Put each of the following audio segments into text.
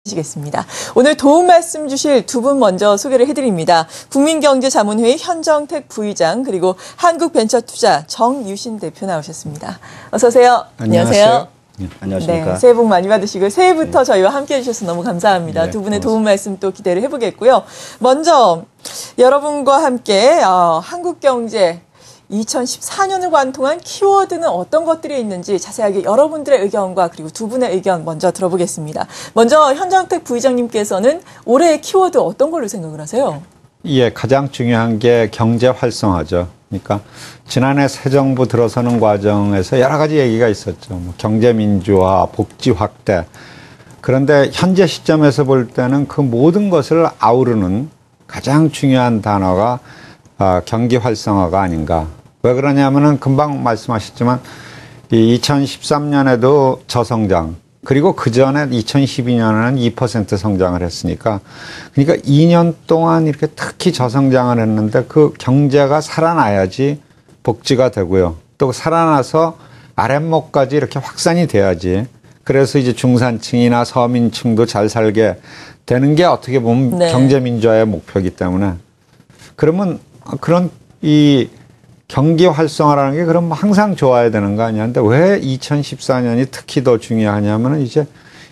시겠습니다. 오늘 도움 말씀 주실 두 분 먼저 소개를 해드립니다. 국민경제자문회의 현정택 부의장 그리고 한국벤처투자 정유신 대표 나오셨습니다. 어서 오세요. 안녕하세요. 안녕하십니까. 네, 새해 복 많이 받으시고 새해부터 저희와 함께 해주셔서 너무 감사합니다. 네, 두 분의 도움 말씀 또 기대를 해보겠고요. 먼저 여러분과 함께 한국경제 2014년을 관통한 키워드는 어떤 것들이 있는지 자세하게 여러분들의 의견과 그리고 두 분의 의견 먼저 들어보겠습니다. 먼저 현정택 부의장님께서는 올해의 키워드 어떤 걸로 생각을 하세요? 예, 가장 중요한 게 경제 활성화죠. 그러니까 지난해 새 정부 들어서는 과정에서 여러 가지 얘기가 있었죠. 뭐 경제 민주화, 복지 확대. 그런데 현재 시점에서 볼 때는 그 모든 것을 아우르는 가장 중요한 단어가 경기 활성화가 아닌가. 왜 그러냐면은 금방 말씀하셨지만 이 2013년에도 저성장 그리고 그 전에 2012년에는 2% 성장을 했으니까 그러니까 2년 동안 이렇게 특히 저성장을 했는데 그 경제가 살아나야지 복지가 되고요. 또 살아나서 아랫목까지 이렇게 확산이 돼야지. 그래서 이제 중산층이나 서민층도 잘 살게 되는 게 어떻게 보면 네. 경제 민주화의 목표이기 때문에 그러면 그런 이 경기 활성화라는 게 그럼 항상 좋아야 되는 거 아니야? 근데 왜 2014년이 특히 더 중요하냐면은 이제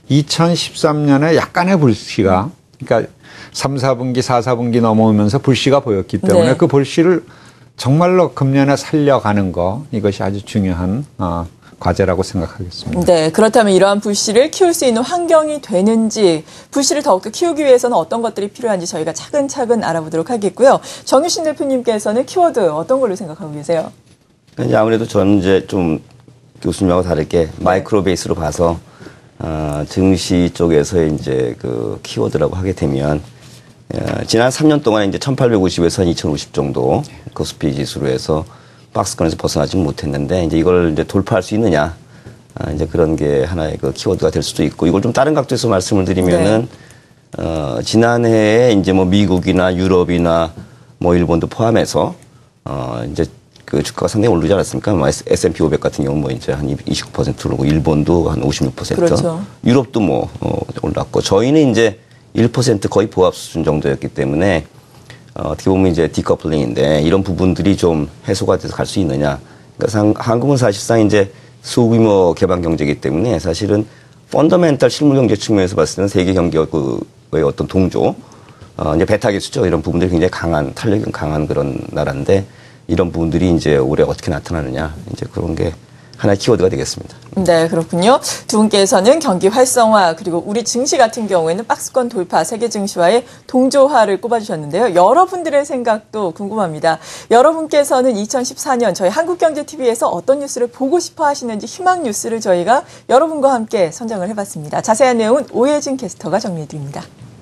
2013년에 약간의 불씨가 그러니까 3, 4분기, 4, 4분기 넘어오면서 불씨가 보였기 때문에 네. 그 불씨를 정말로 금년에 살려가는 거 이것이 아주 중요한 과제라고 생각하겠습니다. 네, 그렇다면 이러한 불씨를 키울 수 있는 환경이 되는지 불씨를 더욱더 키우기 위해서는 어떤 것들이 필요한지 저희가 차근차근 알아보도록 하겠고요. 정유신 대표님께서는 키워드 어떤 걸로 생각하고 계세요? 아무래도 저는 이제 좀 교수님하고 다르게 마이크로 베이스로 봐서 증시 쪽에서 이제 그 키워드라고 하게 되면 지난 3년 동안 이제 1850에서 한 2050 정도 코스피 지수로 해서 박스권에서 벗어나지 못했는데 이제 이걸 이제 돌파할 수 있느냐 이제 그런 게 하나의 그 키워드가 될 수도 있고 이걸 좀 다른 각도에서 말씀을 드리면은 지난해에 이제 뭐 미국이나 유럽이나 뭐 일본도 포함해서 이제 그 주가가 상당히 오르지 않았습니까? 뭐 S&P 500 같은 경우 뭐 이제 한 29% 오르고 일본도 한 56%, 그렇죠. 유럽도 뭐 올랐고 저희는 이제 1% 거의 보합 수준 정도였기 때문에. 어떻게 보면 이제 디커플링인데 이런 부분들이 좀 해소가 돼서 갈 수 있느냐. 그러니까 한국은 사실상 이제 소규모 개방 경제이기 때문에 사실은 펀더멘탈 실물 경제 측면에서 봤을 때는 세계 경제의 어떤 동조, 이제 베타 기수죠. 이런 부분들이 굉장히 강한, 탄력이 강한 그런 나라인데 이런 부분들이 이제 올해 어떻게 나타나느냐. 이제 그런 게 하나의 키워드가 되겠습니다. 네, 그렇군요. 두 분께서는 경기 활성화 그리고 우리 증시 같은 경우에는 박스권 돌파, 세계 증시와의 동조화를 꼽아주셨는데요. 여러분들의 생각도 궁금합니다. 여러분께서는 2014년 저희 한국경제TV에서 어떤 뉴스를 보고 싶어 하시는지 희망 뉴스를 저희가 여러분과 함께 선정을 해봤습니다. 자세한 내용은 오혜진 캐스터가 정리해드립니다.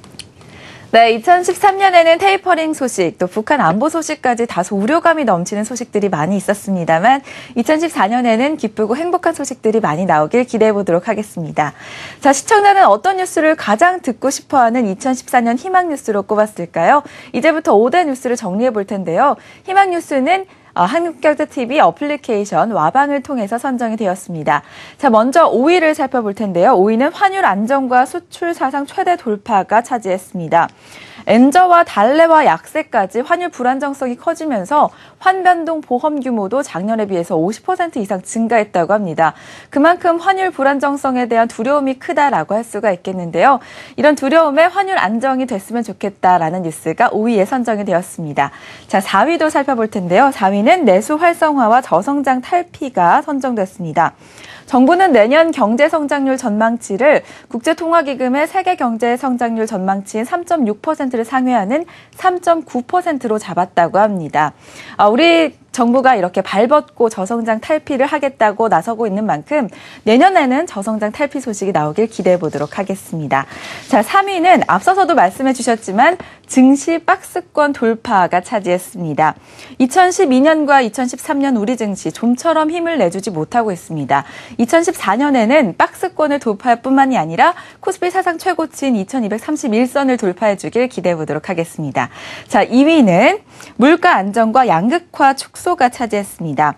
네, 2013년에는 테이퍼링 소식, 또 북한 안보 소식까지 다소 우려감이 넘치는 소식들이 많이 있었습니다만 2014년에는 기쁘고 행복한 소식들이 많이 나오길 기대해 보도록 하겠습니다. 자, 시청자는 어떤 뉴스를 가장 듣고 싶어하는 2014년 희망 뉴스로 꼽았을까요? 이제부터 5대 뉴스를 정리해 볼 텐데요. 희망 뉴스는 한국경제TV 어플리케이션 와방을 통해서 선정이 되었습니다. 자, 먼저 5위를 살펴볼 텐데요. 5위는 환율 안정과 수출 사상 최대 돌파가 차지했습니다. 엔저와 달러와 약세까지 환율 불안정성이 커지면서 환변동 보험 규모도 작년에 비해서 50% 이상 증가했다고 합니다. 그만큼 환율 불안정성에 대한 두려움이 크다라고 할 수가 있겠는데요. 이런 두려움에 환율 안정이 됐으면 좋겠다라는 뉴스가 5위에 선정이 되었습니다. 자, 4위도 살펴볼 텐데요. 4위는 내수 활성화와 저성장 탈피가 선정됐습니다. 정부는 내년 경제성장률 전망치를 국제통화기금의 세계 경제 성장률 전망치인 3.6%를 상회하는 3.9%로 잡았다고 합니다. 우리 정부가 이렇게 발벗고 저성장 탈피를 하겠다고 나서고 있는 만큼 내년에는 저성장 탈피 소식이 나오길 기대해 보도록 하겠습니다. 자, 3위는 앞서서도 말씀해 주셨지만 증시 박스권 돌파가 차지했습니다. 2012년과 2013년 우리 증시 좀처럼 힘을 내주지 못하고 있습니다. 2014년에는 박스권을 돌파할 뿐만이 아니라 코스피 사상 최고치인 2231선을 돌파해 주길 기대해 보도록 하겠습니다. 자, 2위는 물가 안정과 양극화 축소가 차지했습니다.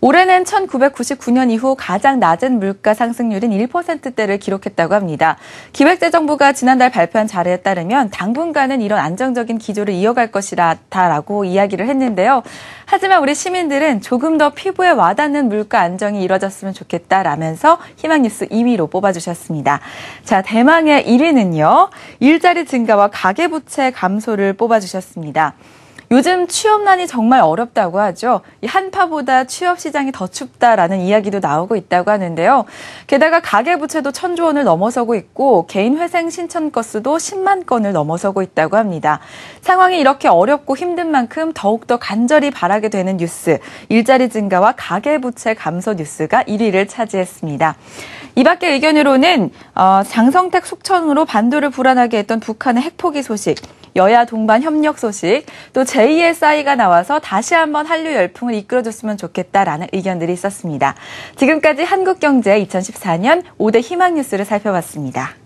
올해는 1999년 이후 가장 낮은 물가 상승률인 1%대를 기록했다고 합니다. 기획재정부가 지난달 발표한 자료에 따르면 당분간은 이런 안정적인 기조를 이어갈 것이라고 이야기를 했는데요. 하지만 우리 시민들은 조금 더 피부에 와닿는 물가 안정이 이뤄졌으면 좋겠다라면서 희망뉴스 2위로 뽑아주셨습니다. 자, 대망의 1위는요. 일자리 증가와 가계부채 감소를 뽑아주셨습니다. 요즘 취업난이 정말 어렵다고 하죠. 이 한파보다 취업 시장이 더 춥다라는 이야기도 나오고 있다고 하는데요. 게다가 가계부채도 1,000조 원을 넘어서고 있고 개인 회생 신청 건수도 10만 건을 넘어서고 있다고 합니다. 상황이 이렇게 어렵고 힘든 만큼 더욱더 간절히 바라게 되는 뉴스, 일자리 증가와 가계부채 감소 뉴스가 1위를 차지했습니다. 이 밖의 의견으로는 장성택 숙청으로 반도를 불안하게 했던 북한의 핵포기 소식, 여야 동반 협력 소식, 또 제2의 싸이가 나와서 다시 한번 한류 열풍을 이끌어줬으면 좋겠다라는 의견들이 있었습니다. 지금까지 한국경제 2014년 5대 희망 뉴스를 살펴봤습니다.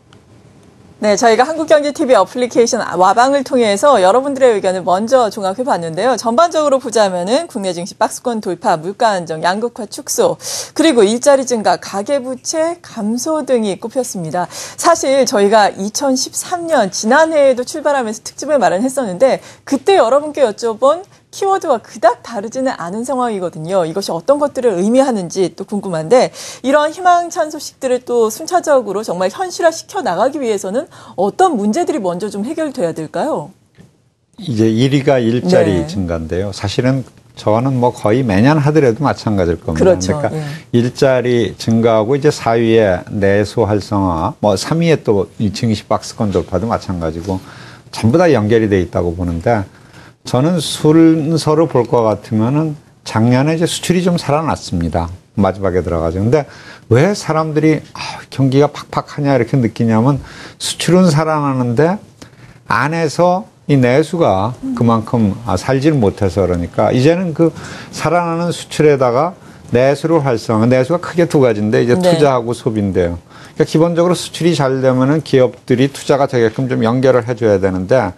네, 저희가 한국경제TV 어플리케이션 와방을 통해서 여러분들의 의견을 먼저 종합해 봤는데요. 전반적으로 보자면은 국내 증시 박스권 돌파, 물가 안정, 양극화 축소, 그리고 일자리 증가, 가계부채 감소 등이 꼽혔습니다. 사실 저희가 2013년 지난해에도 출발하면서 특집을 마련했었는데 그때 여러분께 여쭤본 키워드와 그닥 다르지는 않은 상황이거든요. 이것이 어떤 것들을 의미하는지 또 궁금한데 이런 희망찬 소식들을 또 순차적으로 정말 현실화시켜 나가기 위해서는 어떤 문제들이 먼저 좀 해결돼야 될까요? 이제 1위가 일자리 네. 증가인데요. 사실은 저는 뭐 거의 매년 하더라도 마찬가지일 겁니다. 그렇죠. 그러니까 예. 일자리 증가하고 이제 4위에 내수 활성화, 뭐 3위에 또 이 증시 박스권 돌파도 마찬가지고 전부 다 연결이 돼 있다고 보는데 저는 순서로 볼 것 같으면은 작년에 이제 수출이 좀 살아났습니다. 마지막에 들어가죠. 근데 왜 사람들이 경기가 팍팍하냐 이렇게 느끼냐면 수출은 살아나는데 안에서 이 내수가 그만큼 살지를 못해서 그러니까 이제는 그 살아나는 수출에다가 내수를 활성화, 내수가 크게 두 가지인데 이제 네. 투자하고 소비인데요. 그러니까 기본적으로 수출이 잘 되면은 기업들이 투자가 되게끔 좀 연결을 해줘야 되는데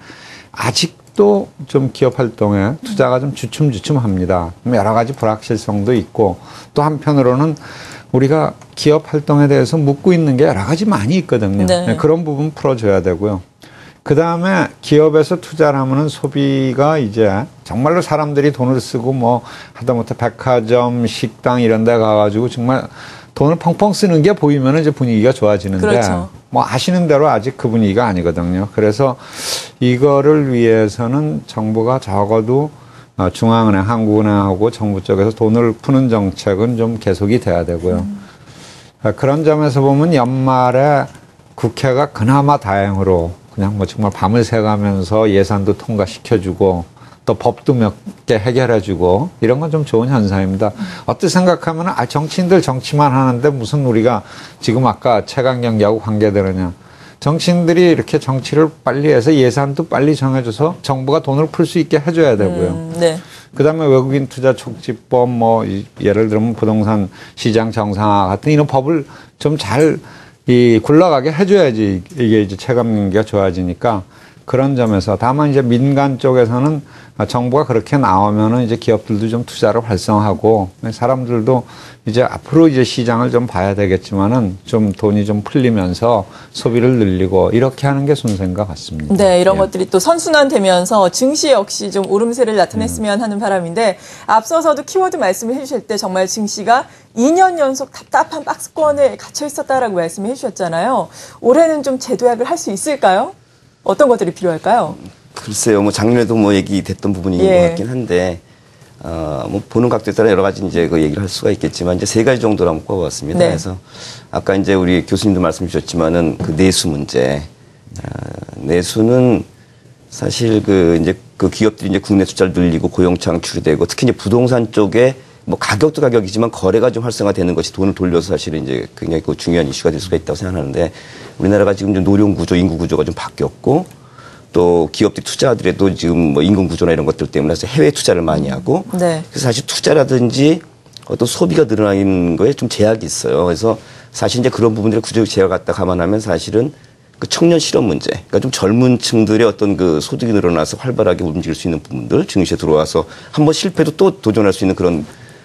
아직도 좀 기업 활동에 투자가 좀 주춤주춤합니다. 여러 가지 불확실성도 있고 또 한편으로는 우리가 기업 활동에 대해서 묻고 있는 게 여러 가지 많이 있거든요. 네. 그런 부분 풀어줘야 되고요. 그 다음에 기업에서 투자를 하면은 소비가 이제 정말로 사람들이 돈을 쓰고 뭐 하다못해 백화점, 식당 이런 데 가가지고 정말 돈을 펑펑 쓰는 게 보이면은 이제 분위기가 좋아지는데 그렇죠. 뭐 아시는 대로 아직 그 분위기가 아니거든요. 그래서 이거를 위해서는 정부가 적어도 중앙은행, 한국은행하고 정부 쪽에서 돈을 푸는 정책은 좀 계속이 돼야 되고요. 그런 점에서 보면 연말에 국회가 그나마 다행으로 그냥 뭐 정말 밤을 새가면서 예산도 통과시켜주고 또 법도 몇 개 해결해주고 이런 건 좀 좋은 현상입니다. 어떻게 생각하면 정치인들 정치만 하는데 무슨 우리가 지금 아까 최강 경제하고 관계되느냐. 정치인들이 이렇게 정치를 빨리 해서 예산도 빨리 정해줘서 정부가 돈을 풀 수 있게 해줘야 되고요. 네. 그다음에 외국인 투자 촉진법 뭐 예를 들면 부동산 시장 정상화 같은 이런 법을 좀 잘 굴러가게 해줘야지 이게 이제 체감 경기가 좋아지니까 그런 점에서 다만 이제 민간 쪽에서는 정부가 그렇게 나오면은 이제 기업들도 좀 투자를 활성화하고 사람들도 이제 앞으로 이제 시장을 좀 봐야 되겠지만은 좀 돈이 좀 풀리면서 소비를 늘리고 이렇게 하는 게 순서인 것 같습니다. 네, 이런 것들이 또 선순환되면서 증시 역시 좀 오름세를 나타냈으면 하는 바람인데 앞서서도 키워드 말씀을 해주실 때 정말 증시가 2년 연속 답답한 박스권에 갇혀 있었다라고 말씀을 해주셨잖아요. 올해는 좀 재도약을 할 수 있을까요? 어떤 것들이 필요할까요? 글쎄요, 뭐 작년에도 뭐 얘기됐던 부분인 예. 것 같긴 한데, 뭐 보는 각도에 따라 여러 가지 이제 그 얘기를 할 수가 있겠지만 이제 세 가지 정도로 한번 꼽아봤습니다. 네. 그래서 아까 이제 우리 교수님도 말씀 주셨지만은 그 내수 문제, 내수는 사실 그 이제 그 기업들이 이제 국내 투자를 늘리고 고용 창출이 되고 특히 이제 부동산 쪽에 뭐 가격도 가격이지만 거래가 좀 활성화되는 것이 돈을 돌려서 사실은 이제 굉장히 그 중요한 이슈가 될 수가 있다고 생각하는데 우리나라가 지금 좀 노령 구조, 인구 구조가 좀 바뀌었고 또 기업들이 투자하더라도 지금 뭐 임금 구조나 이런 것들 때문에 해외 투자를 많이 하고 네. 그래서 사실 투자라든지 어떤 소비가 늘어나는 거에 좀 제약이 있어요. 그래서 사실 이제 그런 부분들의 구조적 제약을 갖다 감안하면 사실은 그 청년 실업 문제, 그러니까 좀 젊은 층들의 어떤 그 소득이 늘어나서 활발하게 움직일 수 있는 부분들 증시에 들어와서 한번 실패도 또 도전할 수 있는 그런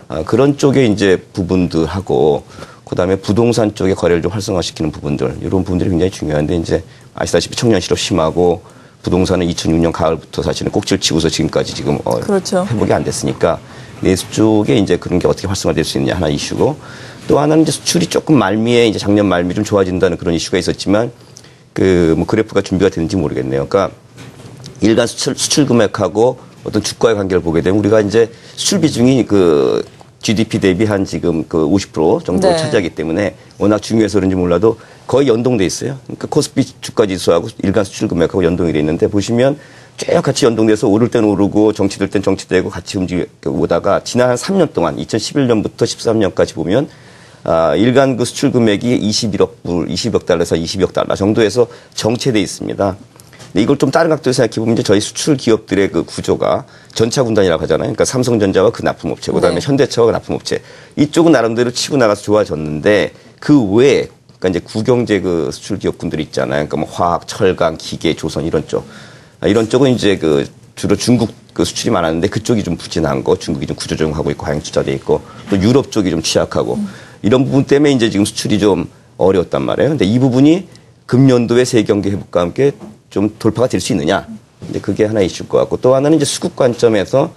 그런 쪽에 이제 부분들하고 그다음에 부동산 쪽에 거래를 좀 활성화시키는 부분들 이런 부분들이 굉장히 중요한데 이제 아시다시피 청년 실업 심하고 부동산은 2006년 가을부터 사실은 꼭지를 치고서 지금까지 지금 그렇죠. 회복이 안 됐으니까 내수 쪽에 이제 그런 게 어떻게 활성화될 수 있느냐 하나 이슈고 또 하나는 이제 수출이 조금 말미에 이제 작년 말미 좀 좋아진다는 그런 이슈가 있었지만 그 뭐 그래프가 준비가 되는지 모르겠네요. 그러니까 일간 수출 금액하고 어떤 주가의 관계를 보게 되면 우리가 이제 수출 비중이 그 GDP 대비 한 지금 그 50% 정도를 네. 차지하기 때문에 워낙 중요해서 그런지 몰라도 거의 연동돼 있어요. 그러니까 코스피 주가 지수하고 일간 수출 금액하고 연동이 돼 있는데 보시면 쭉 같이 연동돼서 오를 땐 오르고 정치될 땐 정치되고 같이 오다가 지난 한 3년 동안 2011년부터 13년까지 보면 일간 그 수출 금액이 21억 달러에서 20억 달러 정도에서 정체돼 있습니다. 근데 이걸 좀 다른 각도에서 생각해 보면 이제 저희 수출 기업들의 그 구조가 전차 군단이라고 하잖아요. 그러니까 삼성전자와 그 납품업체, 그다음에 네. 현대차와 그 납품업체 이쪽은 나름대로 치고 나가서 좋아졌는데 그 외에 그러니까 이제 구경제 그 수출 기업군들이 있잖아요. 그러니까 뭐 화학, 철강, 기계, 조선 이런 쪽. 이런 쪽은 이제 그 주로 중국 그 수출이 많았는데 그쪽이 좀 부진한 거, 중국이 좀 구조조정하고 있고 하향 투자돼 있고 또 유럽 쪽이 좀 취약하고 이런 부분 때문에 이제 지금 수출이 좀 어려웠단 말이에요. 근데 이 부분이 금년도의 세경기 회복과 함께 좀 돌파가 될 수 있느냐? 근데 그게 하나 이슈일 것 같고 또 하나는 이제 수급 관점에서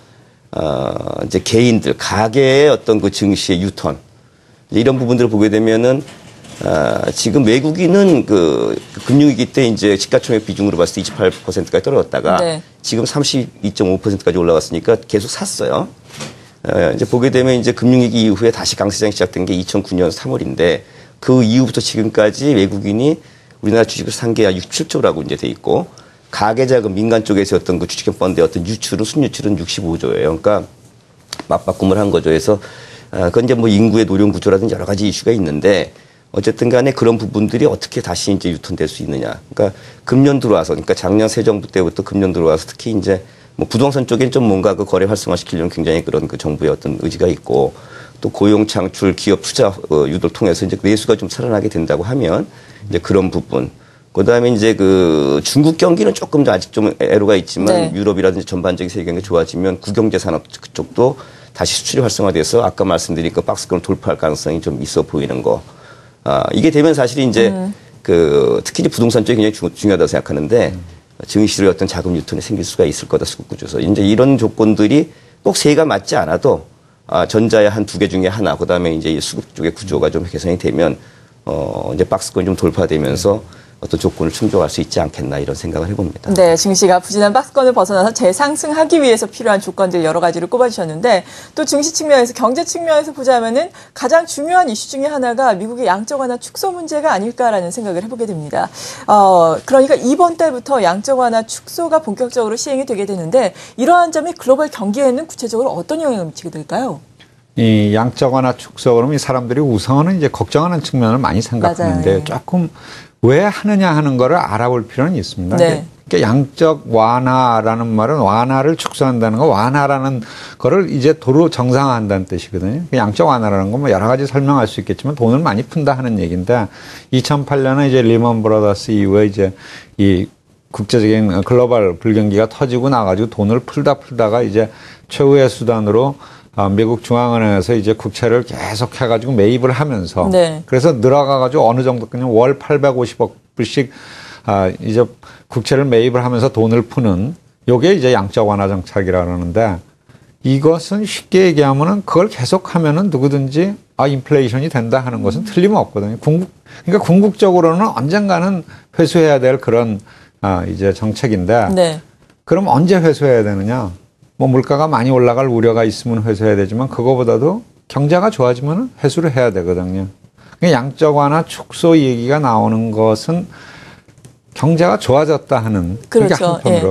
이제 개인들 가계의 어떤 그 증시의 유턴 이런 부분들을 보게 되면은 지금 외국인은 그 금융위기 때 이제 시가총액 비중으로 봤을 때 28%까지 떨어졌다가 네. 지금 32.5%까지 올라왔으니까 계속 샀어요. 이제 보게 되면 이제 금융위기 이후에 다시 강세장이 시작된 게 2009년 3월인데 그 이후부터 지금까지 외국인이 우리나라 주식을 산 게 67조라고 이제 돼 있고 가계자금 민간 쪽에서 어떤 그 주식형 펀드의 어떤 유출은 순유출은 65조예요. 그러니까 맞바꿈을 한 거죠. 그래서 그건 이제 뭐 인구의 노령 구조라든지 여러 가지 이슈가 있는데 어쨌든 간에 그런 부분들이 어떻게 다시 이제 유통될 수 있느냐. 그러니까 금년 들어와서 그러니까 작년 새 정부 때부터 금년 들어와서 특히 이제 뭐 부동산 쪽엔 좀 뭔가 그 거래 활성화시키려는 굉장히 그런 그 정부의 어떤 의지가 있고 또 고용 창출, 기업 투자 유도를 통해서 이제 내수가 좀 살아나게 된다고 하면 이제 그런 부분. 그다음에 이제 그 중국 경기는 조금 아직 좀 애로가 있지만 네. 유럽이라든지 전반적인 세계 경기 좋아지면 구경제 산업 그쪽도 다시 수출이 활성화돼서 아까 말씀드린 그 박스권을 돌파할 가능성이 좀 있어 보이는 거. 이게 되면 사실 이제 그 특히 이제 부동산 쪽이 굉장히 중요하다고 생각하는데 증시의 어떤 자금 유턴이 생길 수가 있을 거다 수급 구조에서 이제 이런 조건들이 꼭 세가 맞지 않아도 전자의 한 두 개 중에 하나 그다음에 이제 이 수급 쪽의 구조가 좀 개선이 되면 이제 박스권이 좀 돌파되면서 어떤 조건을 충족할 수 있지 않겠나 이런 생각을 해봅니다. 네, 증시가 부진한 박스권을 벗어나서 재상승하기 위해서 필요한 조건들 여러 가지를 꼽아주셨는데 또 증시 측면에서 경제 측면에서 보자면은 가장 중요한 이슈 중에 하나가 미국의 양적 완화 축소 문제가 아닐까라는 생각을 해보게 됩니다. 그러니까 이번 달부터 양적 완화 축소가 본격적으로 시행이 되게 되는데 이러한 점이 글로벌 경기에는 구체적으로 어떤 영향을 미치게 될까요? 이 양적 완화 축소 그러면 이 사람들이 우선은 이제 걱정하는 측면을 많이 생각하는데 맞아요. 조금 왜 하느냐 하는 거를 알아볼 필요는 있습니다. 네. 그러니까 양적 완화라는 말은 완화를 축소한다는 거, 완화라는 거를 이제 도로 정상화한다는 뜻이거든요. 양적 완화라는 건 뭐 여러 가지 설명할 수 있겠지만 돈을 많이 푼다 하는 얘기인데 2008년에 이제 리먼 브라더스 이후에 이제 이 국제적인 글로벌 불경기가 터지고 나가지고 돈을 풀다가 이제 최후의 수단으로 미국 중앙은행에서 이제 국채를 계속 해가지고 매입을 하면서 네. 그래서 늘어가가지고 어느 정도 그냥 월 850억 불씩 이제 국채를 매입을 하면서 돈을 푸는 요게 이제 양적 완화 정책이라 그러는데 이것은 쉽게 얘기하면은 그걸 계속하면은 누구든지 인플레이션이 된다 하는 것은 틀림없거든요. 그러니까 궁극적으로는 언젠가는 회수해야 될 그런 이제 정책인데 네. 그럼 언제 회수해야 되느냐? 뭐 물가가 많이 올라갈 우려가 있으면 회수해야 되지만 그거보다도 경제가 좋아지면 회수를 해야 되거든요. 그러니까 양적 완화 축소 얘기가 나오는 것은 경제가 좋아졌다 하는 그게 그렇죠. 한편으로. 예.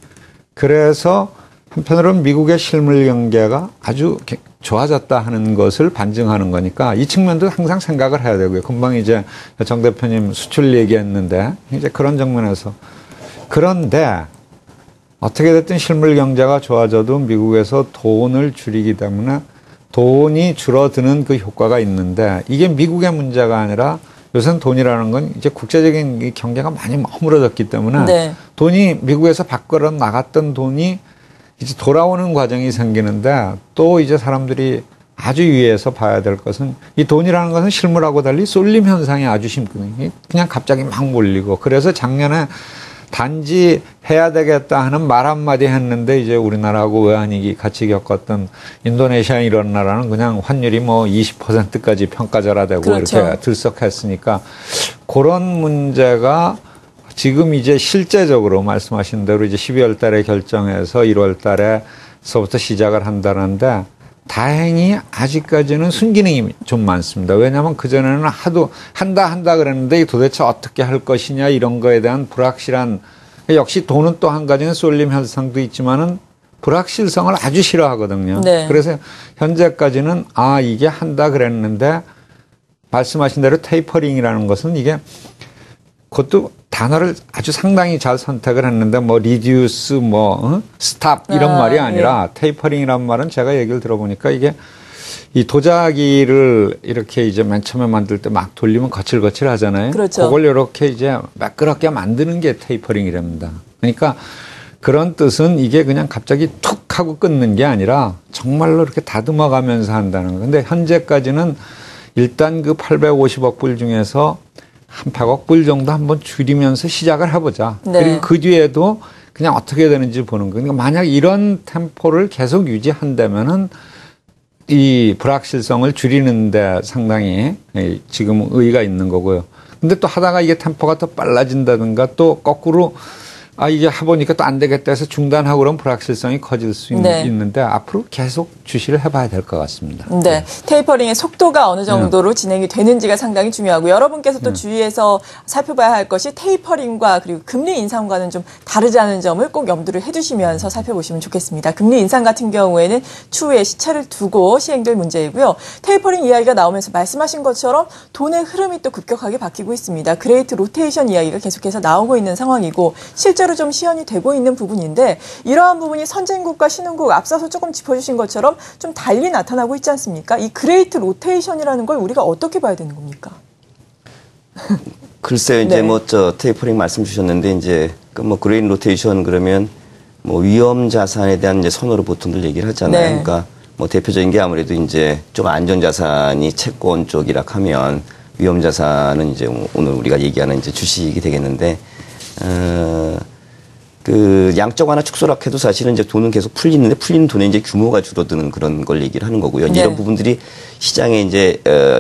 그래서 한편으로는 미국의 실물 경제가 아주 좋아졌다 하는 것을 반증하는 거니까 이 측면도 항상 생각을 해야 되고요. 금방 이제 정 대표님 수출 얘기했는데 이제 그런 측면에서 그런데 어떻게 됐든 실물 경제가 좋아져도 미국에서 돈을 줄이기 때문에 돈이 줄어드는 그 효과가 있는데 이게 미국의 문제가 아니라 요새는 돈이라는 건 이제 국제적인 이 경제가 많이 허물어졌기 때문에 네. 돈이 미국에서 밖으로 나갔던 돈이 이제 돌아오는 과정이 생기는데 또 이제 사람들이 아주 유의해서 봐야 될 것은 이 돈이라는 것은 실물하고 달리 쏠림 현상이 아주 심거든요. 그냥 갑자기 막 몰리고 그래서 작년에 단지 해야 되겠다 하는 말 한마디 했는데 이제 우리나라하고 외환위기 같이 겪었던 인도네시아 이런 나라는 그냥 환율이 뭐 20%까지 평가절하되고 그렇죠. 이렇게 들썩했으니까 그런 문제가 지금 이제 실제적으로 말씀하신 대로 이제 12월 달에 결정해서 1월 달에서부터 시작을 한다는데 다행히 아직까지는 순기능이 좀 많습니다. 왜냐하면 그전에는 하도 한다 그랬는데 도대체 어떻게 할 것이냐 이런 거에 대한 불확실한 역시 돈은 또 한 가지는 쏠림 현상도 있지만은 불확실성을 아주 싫어하거든요. 네. 그래서 현재까지는 이게 한다 그랬는데 말씀하신 대로 테이퍼링이라는 것은 이게 그것도 단어를 아주 상당히 잘 선택을 했는데 뭐 리듀스 스탑 이런 말이 아니라 테이퍼링이란 말은 제가 얘기를 들어보니까 이게 이 도자기를 이렇게 이제 맨 처음에 만들 때 막 돌리면 거칠거칠 하잖아요. 그렇죠. 그걸 이렇게 이제 매끄럽게 만드는 게 테이퍼링이랍니다. 그러니까 그런 뜻은 이게 그냥 갑자기 툭 하고 끊는 게 아니라 정말로 이렇게 다듬어 가면서 한다는 거. 근데 현재까지는 일단 그 850억 불 중에서 한 100억 불 정도 한번 줄이면서 시작을 해보자. 네. 그리고 그 뒤에도 그냥 어떻게 되는지 보는 거예요. 그러니까 만약 이런 템포를 계속 유지한다면은 이 불확실성을 줄이는데 상당히 지금 의의가 있는 거고요. 근데 또 하다가 이게 템포가 더 빨라진다든가 또 거꾸로 이게 해보니까 또 안 되겠다 해서 중단하고 그러면 불확실성이 커질 수 있는데 앞으로 계속 주시를 해봐야 될 것 같습니다. 네. 테이퍼링의 속도가 어느 정도로 진행이 되는지가 상당히 중요하고 여러분께서 또 주의해서 살펴봐야 할 것이 테이퍼링과 그리고 금리 인상과는 좀 다르다는 점을 꼭 염두를 해두시면서 살펴보시면 좋겠습니다. 금리 인상 같은 경우에는 추후에 시차를 두고 시행될 문제이고요. 테이퍼링 이야기가 나오면서 말씀하신 것처럼 돈의 흐름이 또 급격하게 바뀌고 있습니다. 그레이트 로테이션 이야기가 계속해서 나오고 있는 상황이고 실제로 좀 시연이 되고 있는 부분인데 이러한 부분이 선진국과 신흥국 앞서서 조금 짚어주신 것처럼 좀 달리 나타나고 있지 않습니까? 이 그레이트 로테이션이라는 걸 우리가 어떻게 봐야 되는 겁니까? 글쎄요, 이제 네. 테이퍼링 말씀 주셨는데 이제 그레이트 로테이션 그러면 위험 자산에 대한 이제 선호를 보통들 얘기를 하잖아요. 네. 그러니까 대표적인 게 아무래도 이제 좀 안전 자산이 채권 쪽이라 하면 위험 자산은 이제 오늘 우리가 얘기하는 이제 주식이 되겠는데 그 양적 완화 축소라 해도 사실은 이제 돈은 계속 풀리는데 풀리는 돈의 이제 규모가 줄어드는 그런 걸 얘기를 하는 거고요. 네. 이런 부분들이 시장에 이제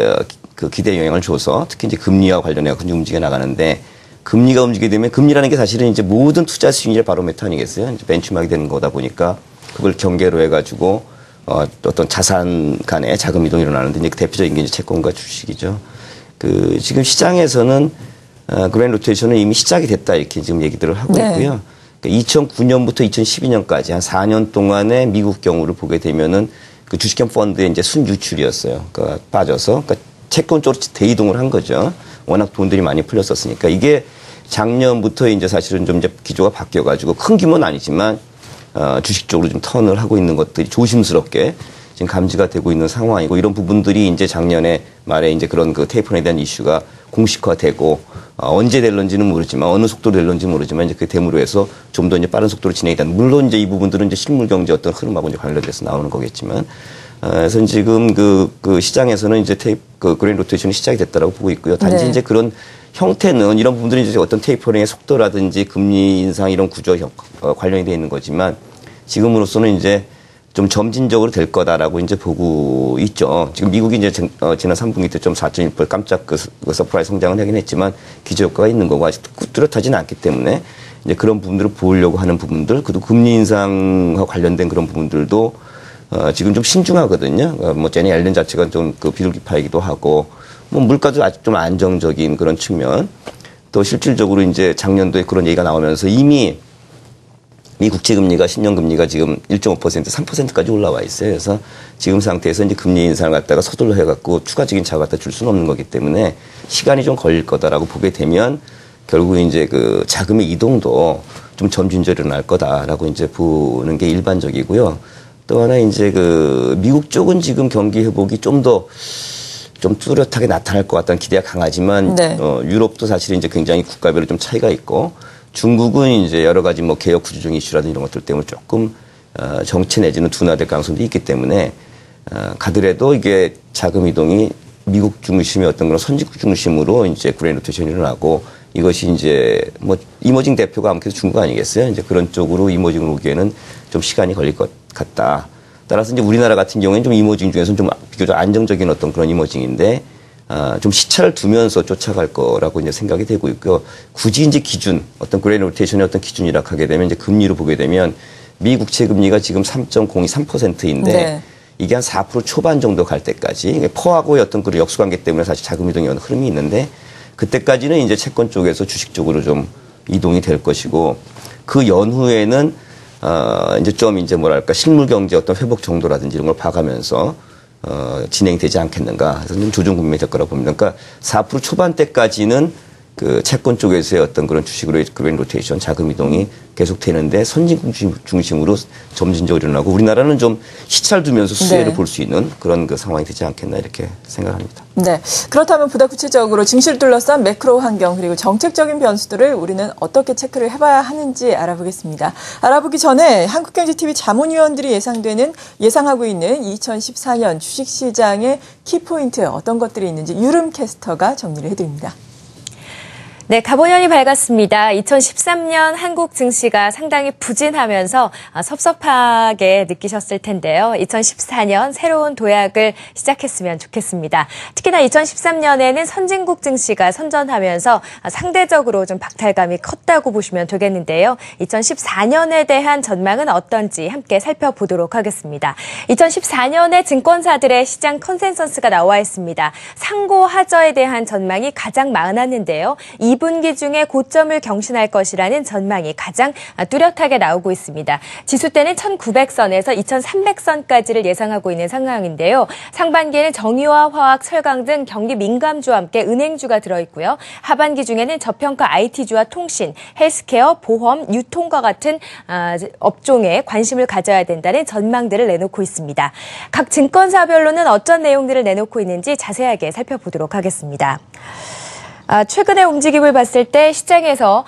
그 기대에 영향을 줘서 특히 이제 금리와 관련해서 움직여 나가는데 금리가 움직이게 되면 금리라는 게 사실은 이제 모든 투자 수익률의 바로미터 아니겠어요? 이제 벤치마크가 되는 거다 보니까 그걸 경계로 해가지고 어떤 자산 간의 자금 이동이 일어나는데 이제 그 대표적인 게 이제 채권과 주식이죠. 그 지금 시장에서는 그레이트 로테이션은 이미 시작이 됐다 이렇게 지금 얘기들을 하고 있고요. 그러니까 2009년부터 2012년까지 한 4년 동안의 미국 경우를 보게 되면은 그 주식형 펀드의 이제 순유출이었어요. 그러니까 빠져서 그러니까 채권 쪽으로 대이동을 한 거죠. 워낙 돈들이 많이 풀렸었으니까 이게 작년부터 이제 사실은 좀 이제 기조가 바뀌어가지고 큰 규모는 아니지만 주식 쪽으로 좀 턴을 하고 있는 것들이 조심스럽게 지금 감지가 되고 있는 상황이고 이런 부분들이 이제 작년에 말에 이제 그런 그 테이퍼링에 대한 이슈가 공식화되고 언제 될런지는 모르지만 어느 속도로 될런지 모르지만 이제 그 대무로 해서 좀 더 이제 빠른 속도로 진행이 된다. 물론 이제 이 부분들은 이제 실물 경제 어떤 흐름하고 이제 관련돼서 나오는 거겠지만 그래서 지금 그 시장에서는 이제 그레이트 로테이션이 시작이 됐다라고 보고 있고요. 단지 이제 그런 형태는 이런 부분들이 이제 어떤 테이퍼링의 속도라든지 금리 인상 이런 구조 관련이 되어 있는 거지만 지금으로서는 이제 좀 점진적으로 될 거다라고 이제 보고 있죠. 지금 미국이 이제 지난 3분기 때 좀 4.1% 깜짝 그 서프라이즈 성장을 하긴 했지만 기저효과가 있는 거고 아직 뚜렷하지는 않기 때문에 이제 그런 부분들을 보려고 하는 부분들, 그리고 금리 인상과 관련된 그런 부분들도 지금 좀 신중하거든요. 뭐 제니 앨런 자체가 좀 그 비둘기파이기도 하고 뭐 물가도 아직 좀 안정적인 그런 측면. 또 실질적으로 이제 작년도에 그런 얘기가 나오면서 이미 미 국채 금리가 10년 금리가 지금 1.5% 3%까지 올라와 있어요. 그래서 지금 상태에서 이제 금리 인상을 갖다가 서둘러 해갖고 추가적인 차가 갖다 줄 수는 없는 거기 때문에 시간이 좀 걸릴 거다라고 보게 되면 결국 이제 그 자금의 이동도 좀 점진적으로 일어날 거다라고 이제 보는 게 일반적이고요. 또 하나 이제 그 미국 쪽은 지금 경기 회복이 좀 뚜렷하게 나타날 것 같다는 기대가 강하지만 유럽도 사실 이제 굉장히 국가별로 좀 차이가 있고 중국은 이제 여러 가지 뭐 개혁 구조적 이슈라든지 이런 것들 때문에 조금 정체 내지는 둔화될 가능성도 있기 때문에 가더라도 이게 자금 이동이 미국 중심의 어떤 그런 선진국 중심으로 이제 그레인 로테이션이 일어나고 이것이 이제 뭐 이머징 대표가 아무래도 준 거 아니겠어요? 이제 그런 쪽으로 이머징을 오기에는 좀 시간이 걸릴 것 같다. 따라서 이제 우리나라 같은 경우에는 좀 이머징 중에서는 좀 비교적 안정적인 어떤 그런 이머징인데 좀 시차를 두면서 쫓아갈 거라고 이제 생각이 되고 있고요. 굳이 이제 기준, 어떤 그레인 로테이션의 어떤 기준이라 하게 되면 이제 금리로 보게 되면 미 국채 금리가 지금 3.02~3%인데 네. 이게 한 4% 초반 정도 갈 때까지 퍼하고의 어떤 그 역수관계 때문에 사실 자금 이동의 흐름이 있는데 그때까지는 이제 채권 쪽에서 주식 쪽으로 좀 이동이 될 것이고 그 연후에는 이제 좀 이제 뭐랄까 실물 경제 어떤 회복 정도라든지 이런 걸 봐가면서 진행되지 않겠는가 해서 좀 조정 국면이 될 거라고 봅니다. 그러니까 4% 초반대까지는 그 채권 쪽에서의 어떤 그런 주식으로의 그레인 로테이션 자금 이동이 계속되는데 선진국 중심으로 점진적으로 일어나고 우리나라는 좀 시차를 두면서 수혜를 볼 수 있는 그런 그 상황이 되지 않겠나 이렇게 생각합니다. 네. 그렇다면 보다 구체적으로 증시를 둘러싼 매크로 환경 그리고 정책적인 변수들을 우리는 어떻게 체크를 해봐야 하는지 알아보겠습니다. 알아보기 전에 한국경제TV 자문위원들이 예상하고 있는 2014년 주식시장의 키포인트 어떤 것들이 있는지 유름 캐스터가 정리를 해드립니다. 네, 가보년이 밝았습니다. 2013년 한국 증시가 상당히 부진하면서 섭섭하게 느끼셨을 텐데요. 2014년 새로운 도약을 시작했으면 좋겠습니다. 특히나 2013년에는 선진국 증시가 선전하면서 상대적으로 좀 박탈감이 컸다고 보시면 되겠는데요. 2014년에 대한 전망은 어떤지 함께 살펴보도록 하겠습니다. 2014년에 증권사들의 시장 컨센서스가 나와 있습니다. 상고하저에 대한 전망이 가장 많았는데요. 2분기 중에 고점을 경신할 것이라는 전망이 가장 뚜렷하게 나오고 있습니다. 지수 때는 1900선에서 2300선까지를 예상하고 있는 상황인데요. 상반기에는 정유와 화학, 철강 등 경기 민감주와 함께 은행주가 들어있고요. 하반기 중에는 저평가 IT주와 통신, 헬스케어, 보험, 유통과 같은 업종에 관심을 가져야 된다는 전망들을 내놓고 있습니다. 각 증권사별로는 어떤 내용들을 내놓고 있는지 자세하게 살펴보도록 하겠습니다. 최근의 움직임을 봤을 때 시장에서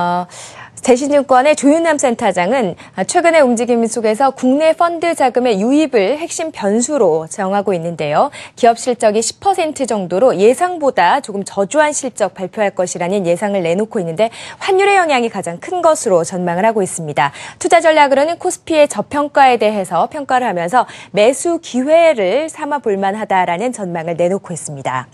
대신증권의 조윤남 센터장은 최근의 움직임 속에서 국내 펀드 자금의 유입을 핵심 변수로 정하고 있는데요. 기업 실적이 10% 정도로 예상보다 조금 저조한 실적 발표할 것이라는 예상을 내놓고 있는데 환율의 영향이 가장 큰 것으로 전망을 하고 있습니다. 투자 전략으로는 코스피의 저평가에 대해서 평가를 하면서 매수 기회를 삼아 볼 만하다라는 전망을 내놓고 있습니다.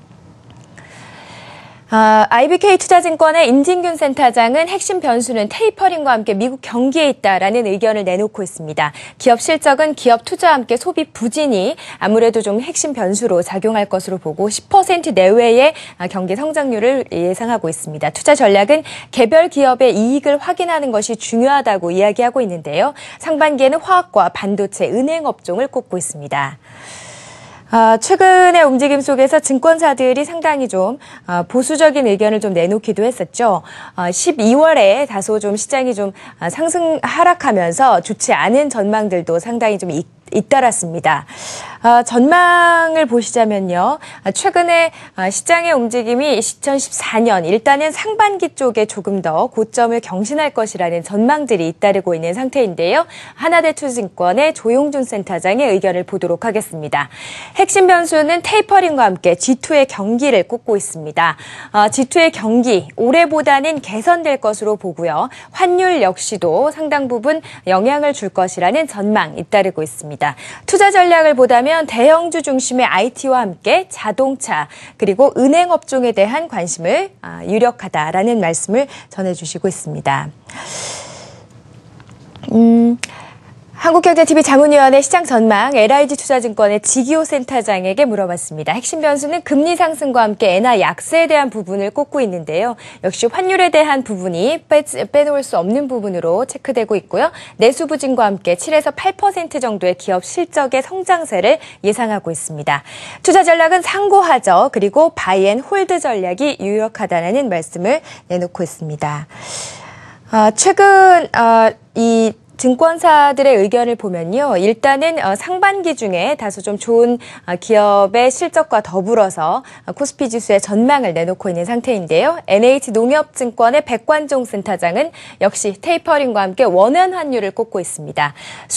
IBK 투자증권의 임진균 센터장은 핵심 변수는 테이퍼링과 함께 미국 경기에 있다라는 의견을 내놓고 있습니다. 기업 실적은 기업 투자와 함께 소비 부진이 아무래도 좀 핵심 변수로 작용할 것으로 보고 10% 내외의 경기 성장률을 예상하고 있습니다. 투자 전략은 개별 기업의 이익을 확인하는 것이 중요하다고 이야기하고 있는데요. 상반기에는 화학과 반도체, 은행 업종을 꼽고 있습니다. 최근의 움직임 속에서 증권사들이 상당히 좀 보수적인 의견을 좀 내놓기도 했었죠. 12월에 다소 좀 시장이 좀 하락하면서 좋지 않은 전망들도 상당히 좀 잇따랐습니다. 전망을 보시자면요. 최근에 시장의 움직임이 2014년 일단은 상반기 쪽에 조금 더 고점을 경신할 것이라는 전망들이 잇따르고 있는 상태인데요. 하나대투증권의 조용준 센터장의 의견을 보도록 하겠습니다. 핵심 변수는 테이퍼링과 함께 G2의 경기를 꼽고 있습니다. G2의 경기 올해보다는 개선될 것으로 보고요. 환율 역시도 상당 부분 영향을 줄 것이라는 전망 잇따르고 있습니다. 투자 전략을 보다면 대형주 중심의 IT와 함께 자동차 그리고 은행 업종에 대한 관심을 유력하다라는 말씀을 전해주시고 있습니다. 한국경제TV 자문위원회 시장 전망 LIG투자증권의 지기호 센터장에게 물어봤습니다. 핵심 변수는 금리 상승과 함께 엔화 약세에 대한 부분을 꼽고 있는데요. 역시 환율에 대한 부분이 빼놓을 수 없는 부분으로 체크되고 있고요. 내수 부진과 함께 7에서 8% 정도의 기업 실적의 성장세를 예상하고 있습니다. 투자 전략은 상고하저 그리고 바이앤홀드 전략이 유력하다는 말씀을 내놓고 있습니다. 최근 이 증권사들의 의견을 보면요. 일단은 상반기 중에 다소 좀 좋은 기업의 실적과 더불어서 코스피 지수의 전망을 내놓고 있는 상태인데요. NH농협증권의 백관종 센터장은 역시 테이퍼링과 함께 원화 환율을 꼽고 있습니다.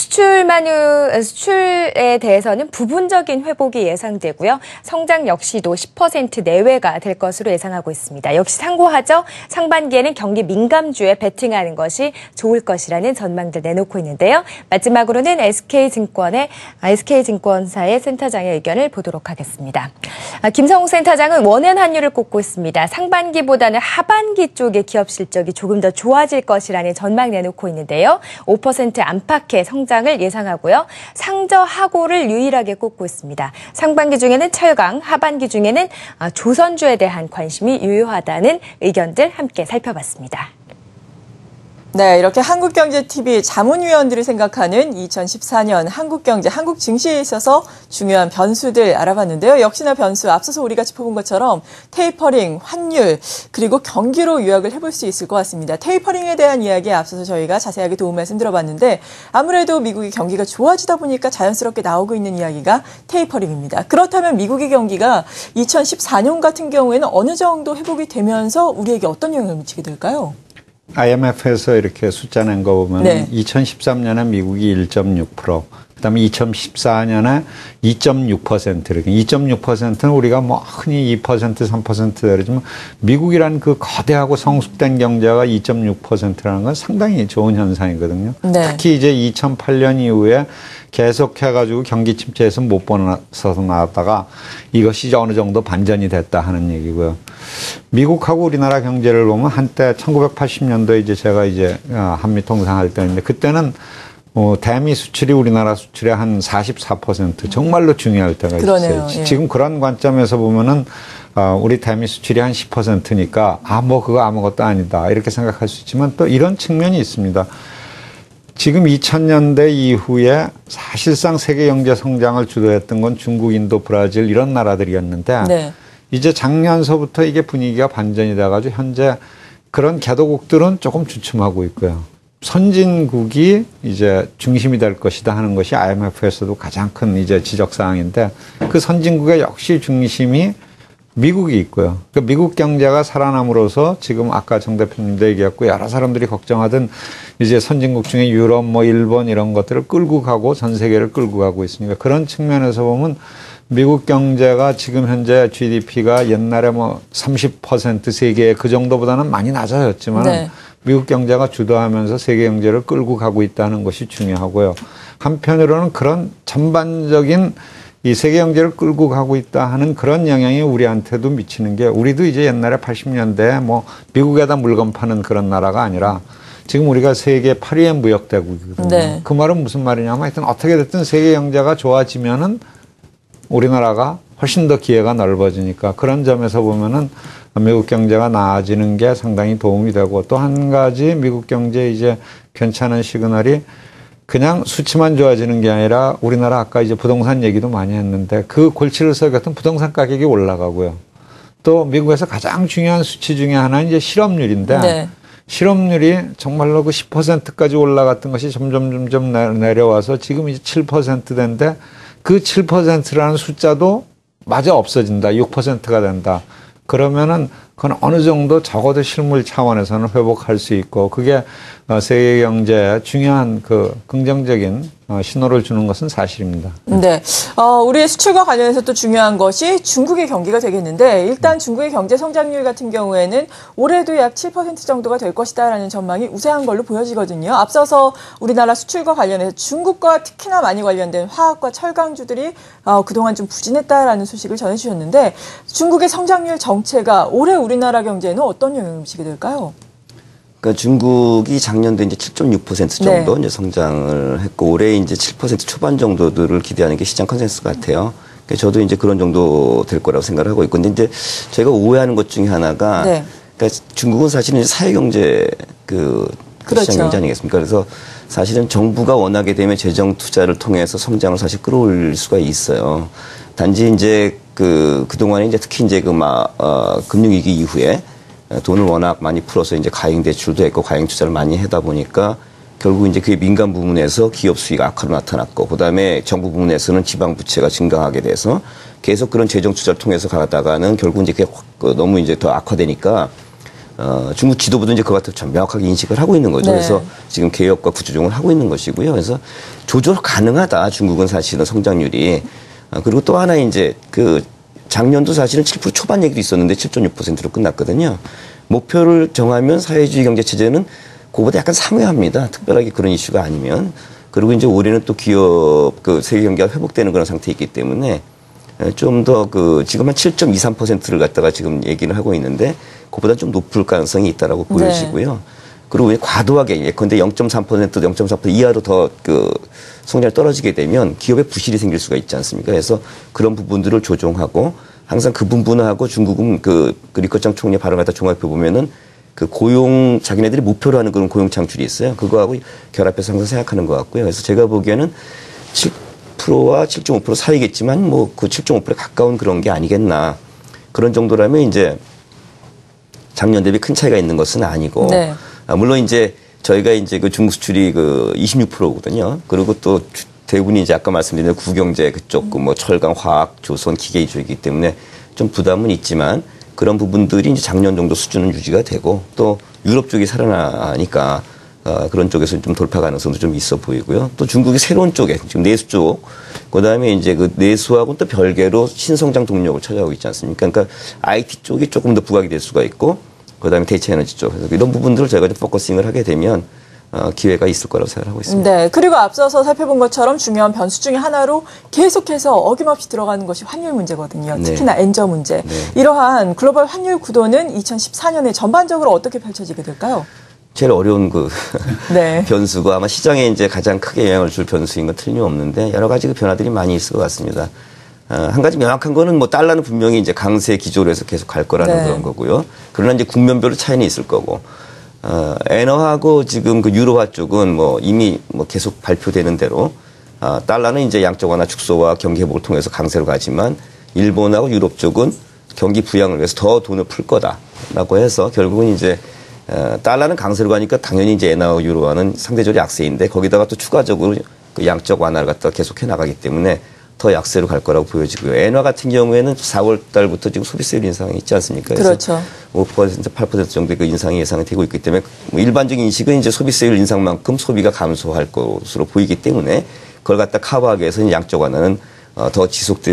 수출에 대해서는 부분적인 회복이 예상되고요. 성장 역시도 10% 내외가 될 것으로 예상하고 있습니다. 역시 참고하죠. 상반기에는 경기 민감주에 베팅하는 것이 좋을 것이라는 전망들 내놓고 있는데요. 마지막으로는 SK증권사의 센터장의 의견을 보도록 하겠습니다. 김성욱 센터장은 원화 환율을 꼽고 있습니다. 상반기보다는 하반기 쪽의 기업 실적이 조금 더 좋아질 것이라는 전망 내놓고 있는데요. 5% 안팎의 성장을 예상하고요. 상저하고를 유일하게 꼽고 있습니다. 상반기 중에는 철강, 하반기 중에는 조선주에 대한 관심이 유효하다는 의견들 함께 살펴봤습니다. 네, 이렇게 한국경제TV 자문위원들이 생각하는 2014년 한국경제, 한국 증시에 있어서 중요한 변수들 알아봤는데요. 역시나 변수, 앞서서 우리가 짚어본 것처럼 테이퍼링, 환율, 그리고 경기로 요약을 해볼 수 있을 것 같습니다. 테이퍼링에 대한 이야기 앞서서 저희가 자세하게 도움 말씀 들어봤는데 아무래도 미국의 경기가 좋아지다 보니까 자연스럽게 나오고 있는 이야기가 테이퍼링입니다. 그렇다면 미국의 경기가 2014년 같은 경우에는 어느 정도 회복이 되면서 우리에게 어떤 영향을 미치게 될까요? IMF에서 이렇게 숫자 낸 거 보면 네. 2013년에 미국이 1.6%, 그다음에 2014년에 2.6%, 이렇게 2.6%는 우리가 뭐 흔히 2%, 3% 되지만 미국이란 그 거대하고 성숙된 경제가 2.6%라는 건 상당히 좋은 현상이거든요. 네. 특히 이제 2008년 이후에 계속해가지고 경기 침체에서 못 벗어나서 나왔다가 이것이 이제 어느 정도 반전이 됐다 하는 얘기고요. 미국하고 우리나라 경제를 보면 한때 1980년도에 이제 제가 이제 한미 통상할 때인데 그때는 대미 수출이 우리나라 수출의 한 44% 정말로 중요할 때가 그러네요. 있어요. 예. 지금 그런 관점에서 보면은 우리 대미 수출이 한 10%니까 뭐 그거 아무것도 아니다 이렇게 생각할 수 있지만 또 이런 측면이 있습니다. 지금 2000년대 이후에 사실상 세계 경제 성장을 주도했던 건 중국, 인도, 브라질 이런 나라들이었는데 네. 이제 작년서부터 이게 분위기가 반전이 돼가지고 현재 그런 개도국들은 조금 주춤하고 있고요. 선진국이 이제 중심이 될 것이다 하는 것이 IMF에서도 가장 큰 이제 지적사항인데 그 선진국의 역시 중심이 미국이 있고요. 그러니까 미국 경제가 살아남으로써 지금 아까 정 대표님도 얘기했고 여러 사람들이 걱정하던 이제 선진국 중에 유럽, 일본 이런 것들을 끌고 가고 전 세계를 끌고 가고 있으니까 그런 측면에서 보면 미국 경제가 지금 현재 GDP가 옛날에 30% 세계의 그 정도보다는 많이 낮아졌지만 네. 미국 경제가 주도하면서 세계 경제를 끌고 가고 있다는 것이 중요하고요. 한편으로는 그런 전반적인 이 세계 경제를 끌고 가고 있다 하는 그런 영향이 우리한테도 미치는 게 우리도 이제 옛날에 80년대에 미국에다 물건 파는 그런 나라가 아니라 지금 우리가 세계 8위의 무역대국이거든요. 네. 그 말은 무슨 말이냐면 하여튼 어떻게 됐든 세계 경제가 좋아지면은 우리나라가 훨씬 더 기회가 넓어지니까 그런 점에서 보면은 미국 경제가 나아지는 게 상당히 도움이 되고 또 한 가지 미국 경제 이제 괜찮은 시그널이 그냥 수치만 좋아지는 게 아니라 우리나라 아까 이제 부동산 얘기도 많이 했는데 그 골치를 썩였던 부동산 가격이 올라가고요. 또 미국에서 가장 중요한 수치 중에 하나는 이제 실업률인데 네. 실업률이 정말로 그 10%까지 올라갔던 것이 점점 내려와서 지금 이제 7%대인데 그 7%라는 숫자도 마저 없어진다. 6%가 된다. 그러면은 그건 어느 정도 적어도 실물 차원에서는 회복할 수 있고 그게 세계 경제에 중요한 그 긍정적인 신호를 주는 것은 사실입니다. 네. 우리의 수출과 관련해서 또 중요한 것이 중국의 경기가 되겠는데 일단 중국의 경제 성장률 같은 경우에는 올해도 약 7% 정도가 될 것이다라는 전망이 우세한 걸로 보여지거든요. 앞서서 우리나라 수출과 관련해서 중국과 특히나 많이 관련된 화학과 철강주들이 그동안 좀 부진했다라는 소식을 전해주셨는데 중국의 성장률 정체가 올해 우리나라 경제에는 어떤 영향을 미치게 될까요? 그러니까 중국이 작년도 이제 7.6% 정도 네. 이제 성장을 했고 올해 이제 7% 초반 정도들을 기대하는 게 시장 컨센서스 같아요. 그러니까 저도 이제 그런 정도 될 거라고 생각을 하고 있고 근데 이제 저희가 오해하는 것 중에 하나가 네. 그러니까 중국은 사실은 사회경제 그렇죠. 시장 경제 아니겠습니까? 그래서 사실은 정부가 원하게 되면 재정 투자를 통해서 성장을 사실 끌어올릴 수가 있어요. 단지 이제 그동안에 이제 특히 이제 금융위기 이후에 돈을 워낙 많이 풀어서 이제 가행 대출도 했고 가행 투자를 많이 하다 보니까 결국 이제 그의 민간 부문에서 기업 수익 악화로 나타났고, 그 다음에 정부 부문에서는 지방 부채가 증가하게 돼서 계속 그런 재정 투자를 통해서 가다가는 결국 이제 그게 너무 이제 더 악화되니까 중국 지도부도 이제 그것 같은 명확하게 인식을 하고 있는 거죠. 네. 그래서 지금 개혁과 구조조정을 하고 있는 것이고요. 그래서 조절 가능하다. 중국은 사실은 성장률이. 그리고 또 하나 이제 그 작년도 사실은 7% 초반 얘기도 있었는데 7.6%로 끝났거든요. 목표를 정하면 사회주의 경제 체제는 그거보다 약간 상회합니다. 특별하게 그런 이슈가 아니면. 그리고 이제 올해는 또 기업 그 세계 경제가 회복되는 그런 상태에 있기 때문에 좀 더 그 지금 한 7.23%를 갖다가 지금 얘기를 하고 있는데 그보다 좀 높을 가능성이 있다라고 보여지고요. 그리고 과도하게 예컨대 0.3%, 0.4% 이하로 더 그 성장이 떨어지게 되면 기업에 부실이 생길 수가 있지 않습니까? 그래서 그런 부분들을 조정하고 항상 그 부분하고 중국은 그 리커창 총리 발언을 갖다 종합해 보면은 그 고용 자기네들이 목표로 하는 그런 고용 창출이 있어요. 그거하고 결합해서 항상 생각하는 것 같고요. 그래서 제가 보기에는 7%와 7.5% 사이겠지만 뭐 그 7.5%에 가까운 그런 게 아니겠나. 그런 정도라면 이제 작년 대비 큰 차이가 있는 것은 아니고. 네. 물론 이제 저희가 이제 그 중국 수출이 그 26%거든요. 그리고 또 대부분이 이제 아까 말씀드린 구경제 그쪽 그 뭐 철강, 화학, 조선, 기계 이쪽이기 때문에 좀 부담은 있지만 그런 부분들이 이제 작년 정도 수준은 유지가 되고 또 유럽 쪽이 살아나니까 그런 쪽에서 좀 돌파 가능성도 좀 있어 보이고요. 또 중국이 새로운 쪽에 지금 내수 쪽, 그다음에 이제 그 내수하고는 또 별개로 신성장 동력을 찾아오고 있지 않습니까? 그러니까 IT 쪽이 조금 더 부각이 될 수가 있고, 그다음에 대체 에너지 쪽, 그래서 이런 부분들을 저희가 좀 포커싱을 하게 되면 기회가 있을 거라고 생각하고 있습니다. 네. 그리고 앞서서 살펴본 것처럼 중요한 변수 중에 하나로 계속해서 어김없이 들어가는 것이 환율 문제거든요. 네. 특히나 엔저 문제. 네. 이러한 글로벌 환율 구도는 2014년에 전반적으로 어떻게 펼쳐지게 될까요? 제일 어려운 그 네. 변수가 아마 시장에 이제 가장 크게 영향을 줄 변수인 건 틀림없는데 여러 가지 그 변화들이 많이 있을 것 같습니다. 한 가지 명확한 거는 뭐 달러는 분명히 이제 강세 기조로 해서 계속 갈 거라는 네. 그런 거고요. 그러나 이제 국면별로 차이는 있을 거고. 엔화하고 지금 그 유로화 쪽은 뭐 이미 뭐 계속 발표되는 대로 달러는 이제 양적 완화 축소와 경기 회복을 통해서 강세로 가지만 일본하고 유럽 쪽은 경기 부양을 위해서 더 돈을 풀 거다라고 해서 결국은 이제 달러는 강세로 가니까 당연히 이제 엔화와 유로화는 상대적으로 약세인데 거기다가 또 추가적으로 그 양적 완화를 갖다가 계속해 나가기 때문에 더 약세로 갈 거라고 보여지고요. 엔화 같은 경우에는 4월 달부터 지금 소비세율 인상이 있지 않습니까? 그렇죠. 5%, 8% 정도의 그 인상이 예상이 되고 있기 때문에 뭐 일반적인 인식은 이제 소비세율 인상만큼 소비가 감소할 것으로 보이기 때문에 그걸 갖다 커버하기 위해서 양적 완화는 더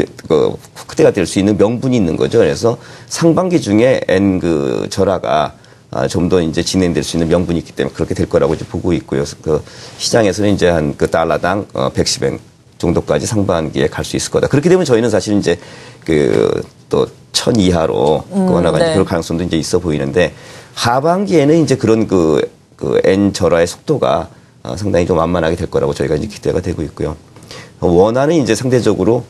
확대가 될 수 있는 명분이 있는 거죠. 그래서 상반기 중에 엔 그 절하가 좀 더 이제 진행될 수 있는 명분이 있기 때문에 그렇게 될 거라고 이제 보고 있고요. 그 시장에서는 이제 한 그 달러당 110엔 정도까지 상반기에 갈 수 있을 거다. 그렇게 되면 저희는 사실 이제 그 또 1000 이하로 원화가 네. 그럴 가능성도 이제 있어 보이는데 하반기에는 이제 그런 그 엔 절하의 속도가 상당히 좀 완만하게 될 거라고 저희가 이제 기대가 되고 있고요. 원화는 이제 상대적으로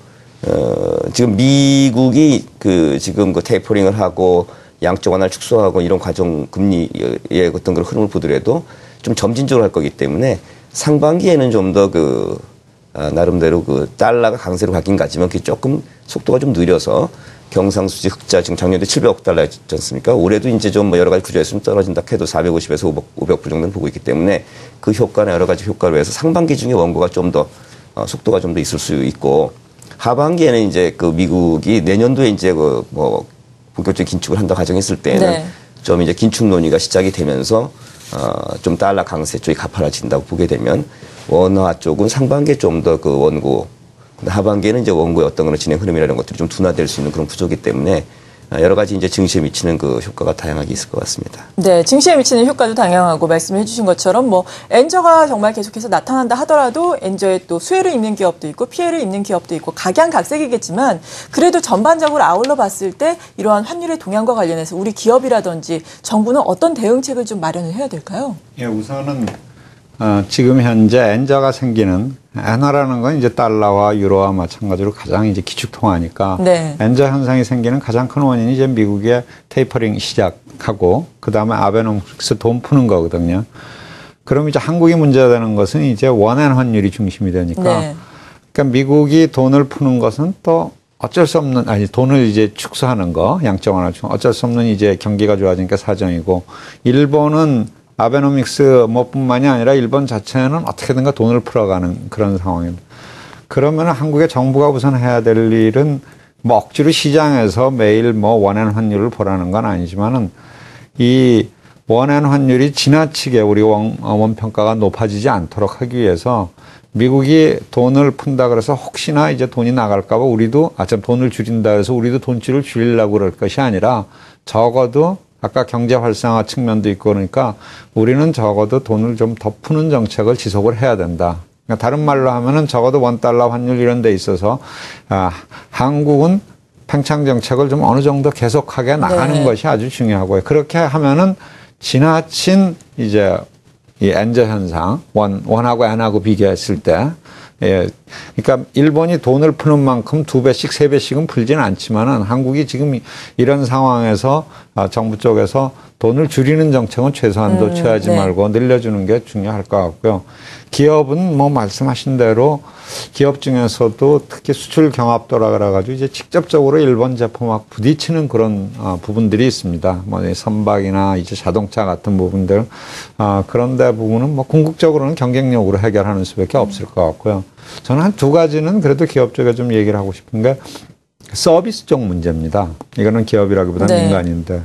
지금 미국이 그 지금 그 테이퍼링을 하고 양적 완화를 축소하고 이런 과정 금리의 어떤 그런 흐름을 보더라도 좀 점진적으로 할 거기 때문에 상반기에는 좀 더 그 나름대로 그 달러가 강세로 가긴 가지만 그게 조금 속도가 좀 느려서 경상수지 흑자 지금 작년에 700억 달러였지 않습니까? 올해도 이제 좀 뭐 여러 가지 구조에서 좀 떨어진다 해도 450에서 500불 정도는 보고 있기 때문에 그 효과나 여러 가지 효과로 해서 상반기 중에 원고가 좀 더 속도가 좀 더 있을 수 있고 하반기에는 이제 그 미국이 내년도에 이제 그 뭐 본격적인 긴축을 한다 가정했을 때는 네. 좀 이제 긴축 논의가 시작이 되면서 좀 달러 강세 쪽이 가팔라진다고 보게 되면 원화 쪽은 상반기에 좀 더 그 원고, 하반기에는 이제 원고의 어떤 그런 진행 흐름이라는 것들이 좀 둔화될 수 있는 그런 구조이기 때문에 여러 가지 이제 증시에 미치는 그 효과가 다양하게 있을 것 같습니다. 네, 증시에 미치는 효과도 다양하고 말씀해 주신 것처럼 뭐 엔저가 정말 계속해서 나타난다 하더라도 엔저에 또 수혜를 입는 기업도 있고 피해를 입는 기업도 있고 각양각색이겠지만 그래도 전반적으로 아울러 봤을 때 이러한 환율의 동향과 관련해서 우리 기업이라든지 정부는 어떤 대응책을 좀 마련을 해야 될까요? 예, 우선은 지금 현재 엔저가 생기는 엔화라는 건 이제 달러와 유로와 마찬가지로 가장 이제 기축통화니까 네. 엔저 현상이 생기는 가장 큰 원인이 이제 미국의 테이퍼링 시작하고 그 다음에 아베노믹스 돈 푸는 거거든요. 그럼 이제 한국이 문제가 되는 것은 이제 원엔 환율이 중심이 되니까 네. 그러니까 미국이 돈을 푸는 것은 또 어쩔 수 없는 돈을 이제 축소하는 거 양적 완화 중 어쩔 수 없는 이제 경기가 좋아지니까 사정이고 일본은 아베노믹스 뭐뿐만이 아니라 일본 자체는 어떻게든가 돈을 풀어가는 그런 상황입니다. 그러면 한국의 정부가 우선 해야 될 일은 뭐 억지로 시장에서 매일 뭐 원엔 환율을 보라는 건 아니지만은 이 원엔 환율이 지나치게 우리 원평가가 높아지지 않도록 하기 위해서 미국이 돈을 푼다 그래서 혹시나 이제 돈이 나갈까봐 우리도 참 돈을 줄인다 그래서 우리도 돈줄을 줄이려고 그럴 것이 아니라 적어도 아까 경제 활성화 측면도 있고 그러니까 우리는 적어도 돈을 좀 더 푸는 정책을 지속을 해야 된다. 그러니까 다른 말로 하면은 적어도 원달러 환율 이런 데 있어서 한국은 팽창 정책을 좀 어느 정도 계속하게 나가는 네. 것이 아주 중요하고요. 그렇게 하면은 지나친 이제 이 엔저 현상, 원하고 엔하고 비교했을 때, 예. 그러니까 일본이 돈을 푸는 만큼 2배씩, 3배씩은 풀지는 않지만은 한국이 지금 이런 상황에서 정부 쪽에서 돈을 줄이는 정책은 최소한도 취하지 네. 말고 늘려주는 게 중요할 것 같고요. 기업은 뭐 말씀하신 대로 기업 중에서도 특히 수출 경합도라 그래가지고 이제 직접적으로 일본 제품하고 부딪히는 그런 부분들이 있습니다. 뭐 선박이나 이제 자동차 같은 부분들. 그런데 부분은 뭐 궁극적으로는 경쟁력으로 해결하는 수밖에 없을 것 같고요. 저는 한 2가지는 그래도 기업 쪽에 좀 얘기를 하고 싶은 게 서비스 쪽 문제입니다. 이거는 기업이라기보다는 네. 민간인데.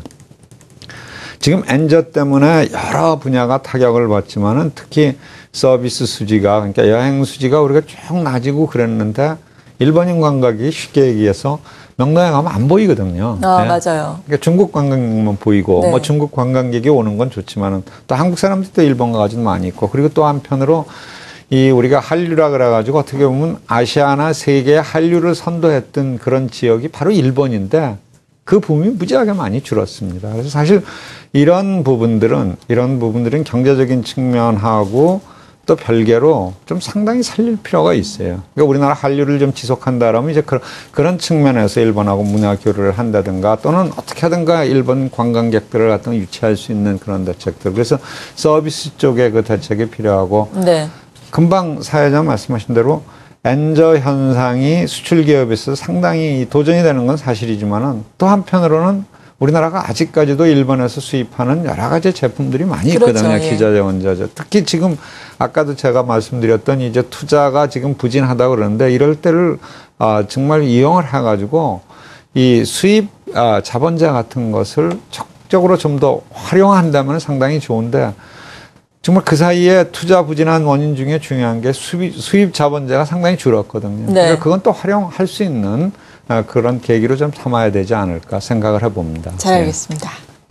지금 엔저 때문에 여러 분야가 타격을 받지만은 특히 서비스 수지가 그러니까 여행 수지가 우리가 쭉 낮이고 그랬는데 일본인 관광객이 쉽게 얘기해서 명동에 가면 안 보이거든요. 네. 맞아요. 그러니까 중국 관광객만 보이고 네. 뭐 중국 관광객이 오는 건 좋지만은 또 한국 사람들도 일본 가가지고 많이 있고 그리고 또 한편으로 이 우리가 한류라 그래가지고 어떻게 보면 아시아나 세계의 한류를 선도했던 그런 지역이 바로 일본인데 그 붐이 무지하게 많이 줄었습니다. 그래서 사실 이런 부분들은 경제적인 측면하고 또 별개로 좀 상당히 살릴 필요가 있어요. 그러니까 우리나라 한류를 좀 지속한다라면 이제 그런 측면에서 일본하고 문화 교류를 한다든가 또는 어떻게 하든가 일본 관광객들을 갖다가 유치할 수 있는 그런 대책들. 그래서 서비스 쪽에 그 대책이 필요하고 네. 금방 사회자 말씀하신 대로 엔저 현상이 수출 기업에 있어서 상당히 도전이 되는 건 사실이지만은 또 한편으로는 우리나라가 아직까지도 일본에서 수입하는 여러 가지 제품들이 많이 있거든요. 그렇죠, 예. 기자재, 원자재. 특히 지금 아까도 제가 말씀드렸던 이제 투자가 지금 부진하다 그러는데 이럴 때를 정말 이용을 해가지고 이 수입 자본재 같은 것을 적극적으로 좀 더 활용한다면 상당히 좋은데 정말 그 사이에 투자 부진한 원인 중에 중요한 게 수입 자본재가 상당히 줄었거든요. 네. 그러니까 그건 또 활용할 수 있는 그런 계기로 좀 삼아야 되지 않을까 생각을 해봅니다. 잘 알겠습니다.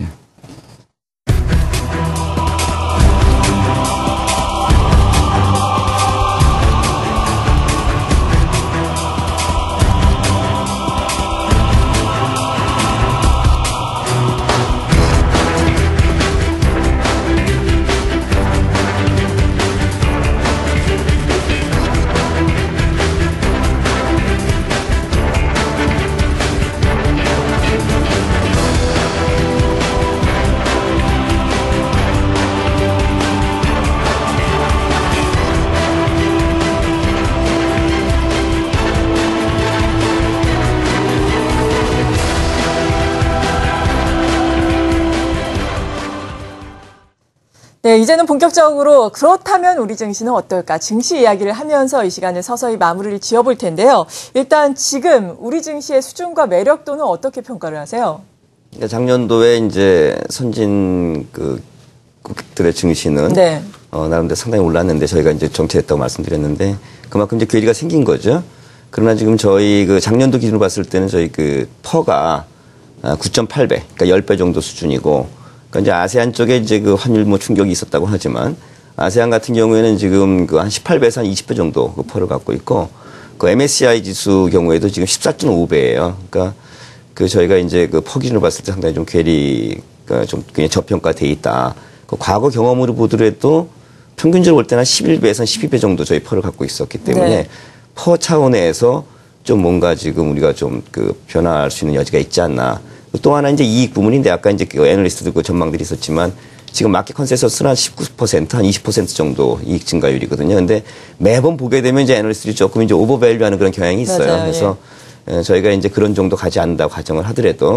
네, 이제는 본격적으로 그렇다면 우리 증시는 어떨까? 증시 이야기를 하면서 이 시간을 서서히 마무리를 지어볼 텐데요. 일단 지금 우리 증시의 수준과 매력도는 어떻게 평가를 하세요? 작년도에 이제 선진 국들의 증시는 네. 나름대로 상당히 올랐는데 저희가 이제 정체했다고 말씀드렸는데 그만큼 이제 괴리가 생긴 거죠. 그러나 지금 저희 작년도 기준으로 봤을 때는 저희 퍼가 9.8배, 그러니까 10배 정도 수준이고 그러니까 이제 아세안 쪽에 이제 환율 충격이 있었다고 하지만 아세안 같은 경우에는 지금 한 18배에서 한 20배 정도 퍼를 갖고 있고 MSCI 지수 경우에도 지금 14.5배예요. 그러니까 저희가 이제 퍼 기준으로 봤을 때 상당히 좀 괴리가 좀 그냥 저평가돼 있다. 과거 경험으로 보더라도 평균적으로 볼 때는 한 11배에서 12배 정도 저희 퍼를 갖고 있었기 때문에 네. 퍼 차원에서 좀 뭔가 지금 우리가 좀 변화할 수 있는 여지가 있지 않나. 또 하나 이제 이익 부분인데 아까 이제 애널리스트들 전망들이 있었지만 지금 마켓 컨센서스는 한 19%, 한 20% 정도 이익 증가율이거든요. 근데 매번 보게 되면 이제 애널리스트들이 조금 이제 오버밸류하는 그런 경향이 있어요. 맞아요. 그래서 저희가 이제 그런 정도 가지 않는다고 가정을 하더라도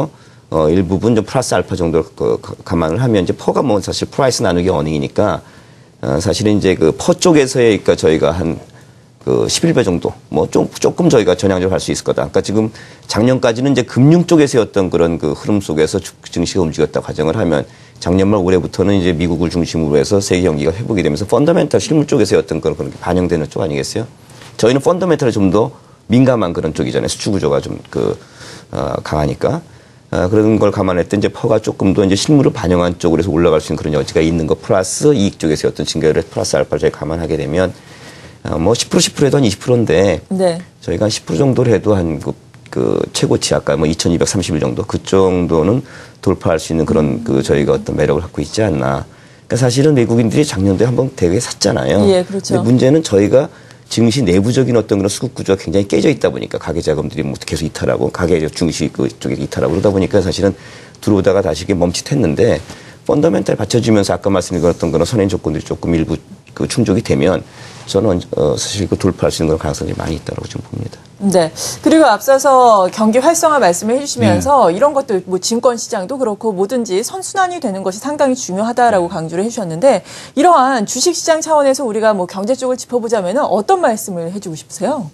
일부분 좀 플러스 알파 정도 감안을 하면 이제 퍼가 뭐 사실 프라이스 나누기 어닝이니까 사실은 이제 그 퍼 쪽에서의 그러니까 저희가 한 그 11배 정도 뭐 조금 저희가 전향적으로 할 수 있을 거다. 그러니까 지금 작년까지는 이제 금융 쪽에서의 어떤 그런 그 흐름 속에서 증시가 움직였다 가정을 하면 작년 말 올해부터는 이제 미국을 중심으로 해서 세계 경기가 회복이 되면서 펀더멘탈 실물 쪽에서의 어떤 그런 게 반영되는 쪽 아니겠어요? 저희는 펀더멘탈에 좀 더 민감한 그런 쪽이잖아요. 수출 구조가 좀 강하니까. 그런 걸 감안했던 이제 퍼가 조금 더 이제 실물을 반영한 쪽으로 해서 올라갈 수 있는 그런 여지가 있는 것 플러스 이익 쪽에서의 어떤 증가율의 플러스 알파를 저희 감안하게 되면 뭐 10% 해도 한 20%인데 네. 저희가 한 10% 정도를 해도 한 그 최고치 아까 뭐 2230일 정도 그 정도는 돌파할 수 있는 그런 그 저희가 어떤 매력을 갖고 있지 않나. 그러니까 사실은 외국인들이 작년도에 한번 되게 샀잖아요. 예, 그렇죠. 근데 문제는 저희가 증시 내부적인 어떤 그런 수급 구조가 굉장히 깨져 있다 보니까 가계 자금들이 뭐 계속 이탈하고 가계 증시 그쪽에 이탈하고 그러다 보니까 사실은 들어오다가 다시 이게 멈칫했는데 펀더멘탈 받쳐주면서 아까 말씀드렸던 그런 선행 조건들이 조금 일부 그 충족이 되면 저는 사실 그 돌파할 수 있는 그런 가능성이 많이 있다고 좀 봅니다. 네. 그리고 앞서서 경기 활성화 말씀을 해주시면서 이런 것들 뭐 증권 시장도 그렇고 뭐든지 선순환이 되는 것이 상당히 중요하다라고 강조를 해주셨는데 이러한 주식 시장 차원에서 우리가 뭐 경제 쪽을 짚어보자면은 어떤 말씀을 해주고 싶으세요?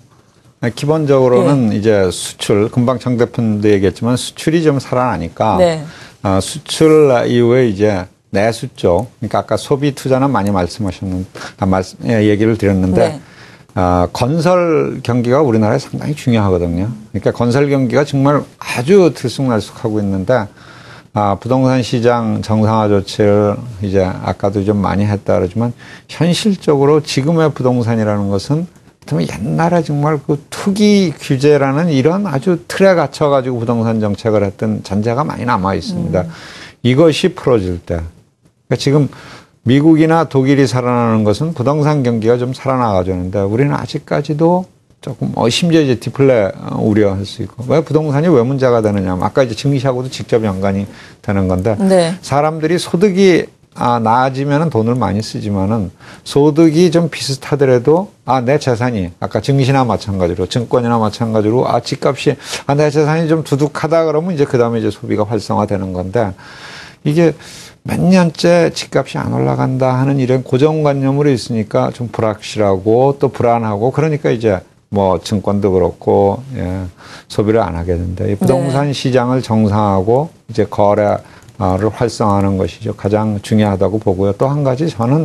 기본적으로는 이제 수출, 금방 정 대표님도 얘기했지만 수출이 좀 살아나니까 네. 수출 이후에 이제 내수 쪽, 그러니까 아까 소비 투자는 많이 말씀하셨는데, 얘기를 드렸는데, 네. 건설 경기가 우리나라에 상당히 중요하거든요. 그러니까 건설 경기가 정말 아주 들쑥날쑥하고 있는데, 부동산 시장 정상화 조치를 이제 아까도 좀 많이 했다 그러지만, 현실적으로 지금의 부동산이라는 것은 정말 옛날에 정말 그 투기 규제라는 이런 아주 틀에 갇혀가지고 부동산 정책을 했던 잔재가 많이 남아 있습니다. 이것이 풀어질 때. 그러니까 지금 미국이나 독일이 살아나는 것은 부동산 경기가 좀 살아나가지는데 우리는 아직까지도 조금 심지어 이제 디플레 우려할 수 있고 왜 부동산이 왜 문제가 되느냐? 아까 이제 증시하고도 직접 연관이 되는 건데 네. 사람들이 소득이 나아지면은 돈을 많이 쓰지만은 소득이 좀 비슷하더라도 내 재산이 아까 증시나 마찬가지로 증권이나 마찬가지로 집값이 내 재산이 좀 두둑하다 그러면 이제 그다음에 이제 소비가 활성화되는 건데 이게 몇 년째 집값이 안 올라간다 하는 이런 고정관념으로 있으니까 좀 불확실하고 또 불안하고 그러니까 이제 뭐 증권도 그렇고 소비를 안 하게 된다. 이 부동산 네. 시장을 정상화하고 이제 거래를 활성화하는 것이죠. 가장 중요하다고 보고요. 또 한 가지 저는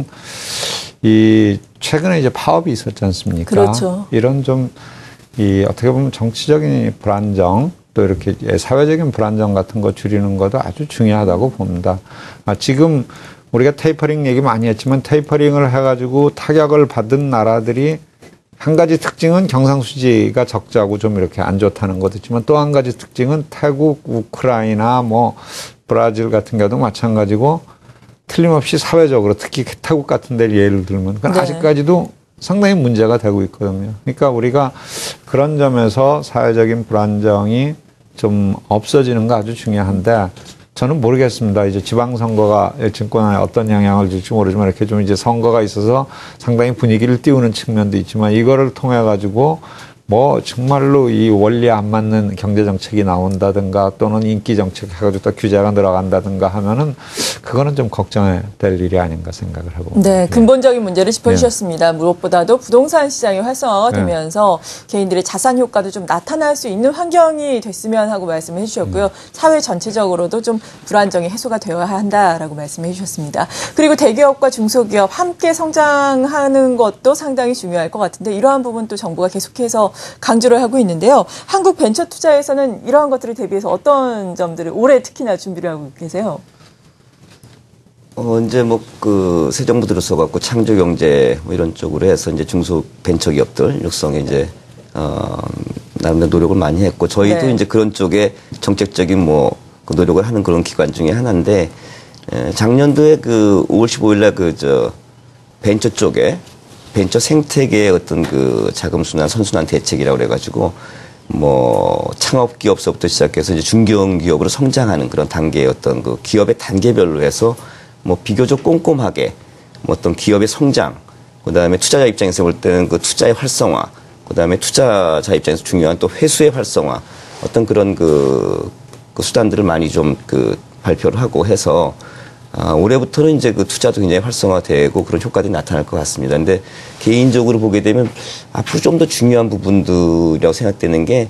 이 최근에 이제 파업이 있었지 않습니까? 그렇죠. 이런 좀 이 어떻게 보면 정치적인 불안정 또 이렇게 사회적인 불안정 같은 거 줄이는 것도 아주 중요하다고 봅니다. 지금 우리가 테이퍼링 얘기 많이 했지만 테이퍼링을 해가지고 타격을 받은 나라들이 한 가지 특징은 경상수지가 적자고 좀 이렇게 안 좋다는 것도 있지만 또 한 가지 특징은 태국, 우크라이나, 뭐 브라질 같은 경우도 마찬가지고 틀림없이 사회적으로 특히 태국 같은 데를 예를 들면 그건 아직까지도 상당히 문제가 되고 있거든요. 그러니까 우리가 그런 점에서 사회적인 불안정이 좀 없어지는 거 아주 중요한데 저는 모르겠습니다. 이제 지방선거가 증권에 어떤 영향을 줄지 모르지만 이렇게 좀 이제 선거가 있어서 상당히 분위기를 띄우는 측면도 있지만 이거를 통해 가지고 뭐 정말로 이 원리에 안 맞는 경제정책이 나온다든가 또는 인기정책 해가지고 또 규제가 늘어간다든가 하면은 그거는 좀 걱정해야 될 일이 아닌가 생각을 하고. 네, 근본적인 문제를 짚어주셨습니다. 무엇보다도 부동산 시장이 활성화가 되면서 개인들의 자산 효과도 좀 나타날 수 있는 환경이 됐으면 하고 말씀을 해주셨고요. 사회 전체적으로도 좀 불안정이 해소가 되어야 한다라고 말씀해 주셨습니다. 그리고 대기업과 중소기업 함께 성장하는 것도 상당히 중요할 것 같은데 이러한 부분 또 정부가 계속해서 강조를 하고 있는데요. 한국 벤처 투자에서는 이러한 것들을 대비해서 어떤 점들을 올해 특히나 준비를 하고 계세요? 이제 뭐 그 새 정부 들어서갖고 창조 경제 뭐 이런 쪽으로 해서 이제 중소 벤처 기업들 육성에 이제 나름대로 노력을 많이 했고 저희도 이제 그런 쪽에 정책적인 뭐 그 노력을 하는 그런 기관 중에 하나인데 작년도에 그 5월 15일날 벤처 쪽에 벤처 생태계의 어떤 그 자금순환, 선순환 대책이라고 그래가지고 뭐 창업 기업서부터 시작해서 이제 중견기업으로 성장하는 그런 단계의 어떤 그 기업의 단계별로 해서 뭐 비교적 꼼꼼하게 뭐 어떤 기업의 성장, 그 다음에 투자자 입장에서 볼 때는 그 투자의 활성화, 그 다음에 투자자 입장에서 중요한 또 회수의 활성화, 어떤 그런 그 그 수단들을 많이 좀 발표를 하고 해서 올해부터는 이제 그 투자도 굉장히 활성화되고 그런 효과들이 나타날 것 같습니다. 근데 개인적으로 보게 되면 앞으로 좀 더 중요한 부분들이라고 생각되는 게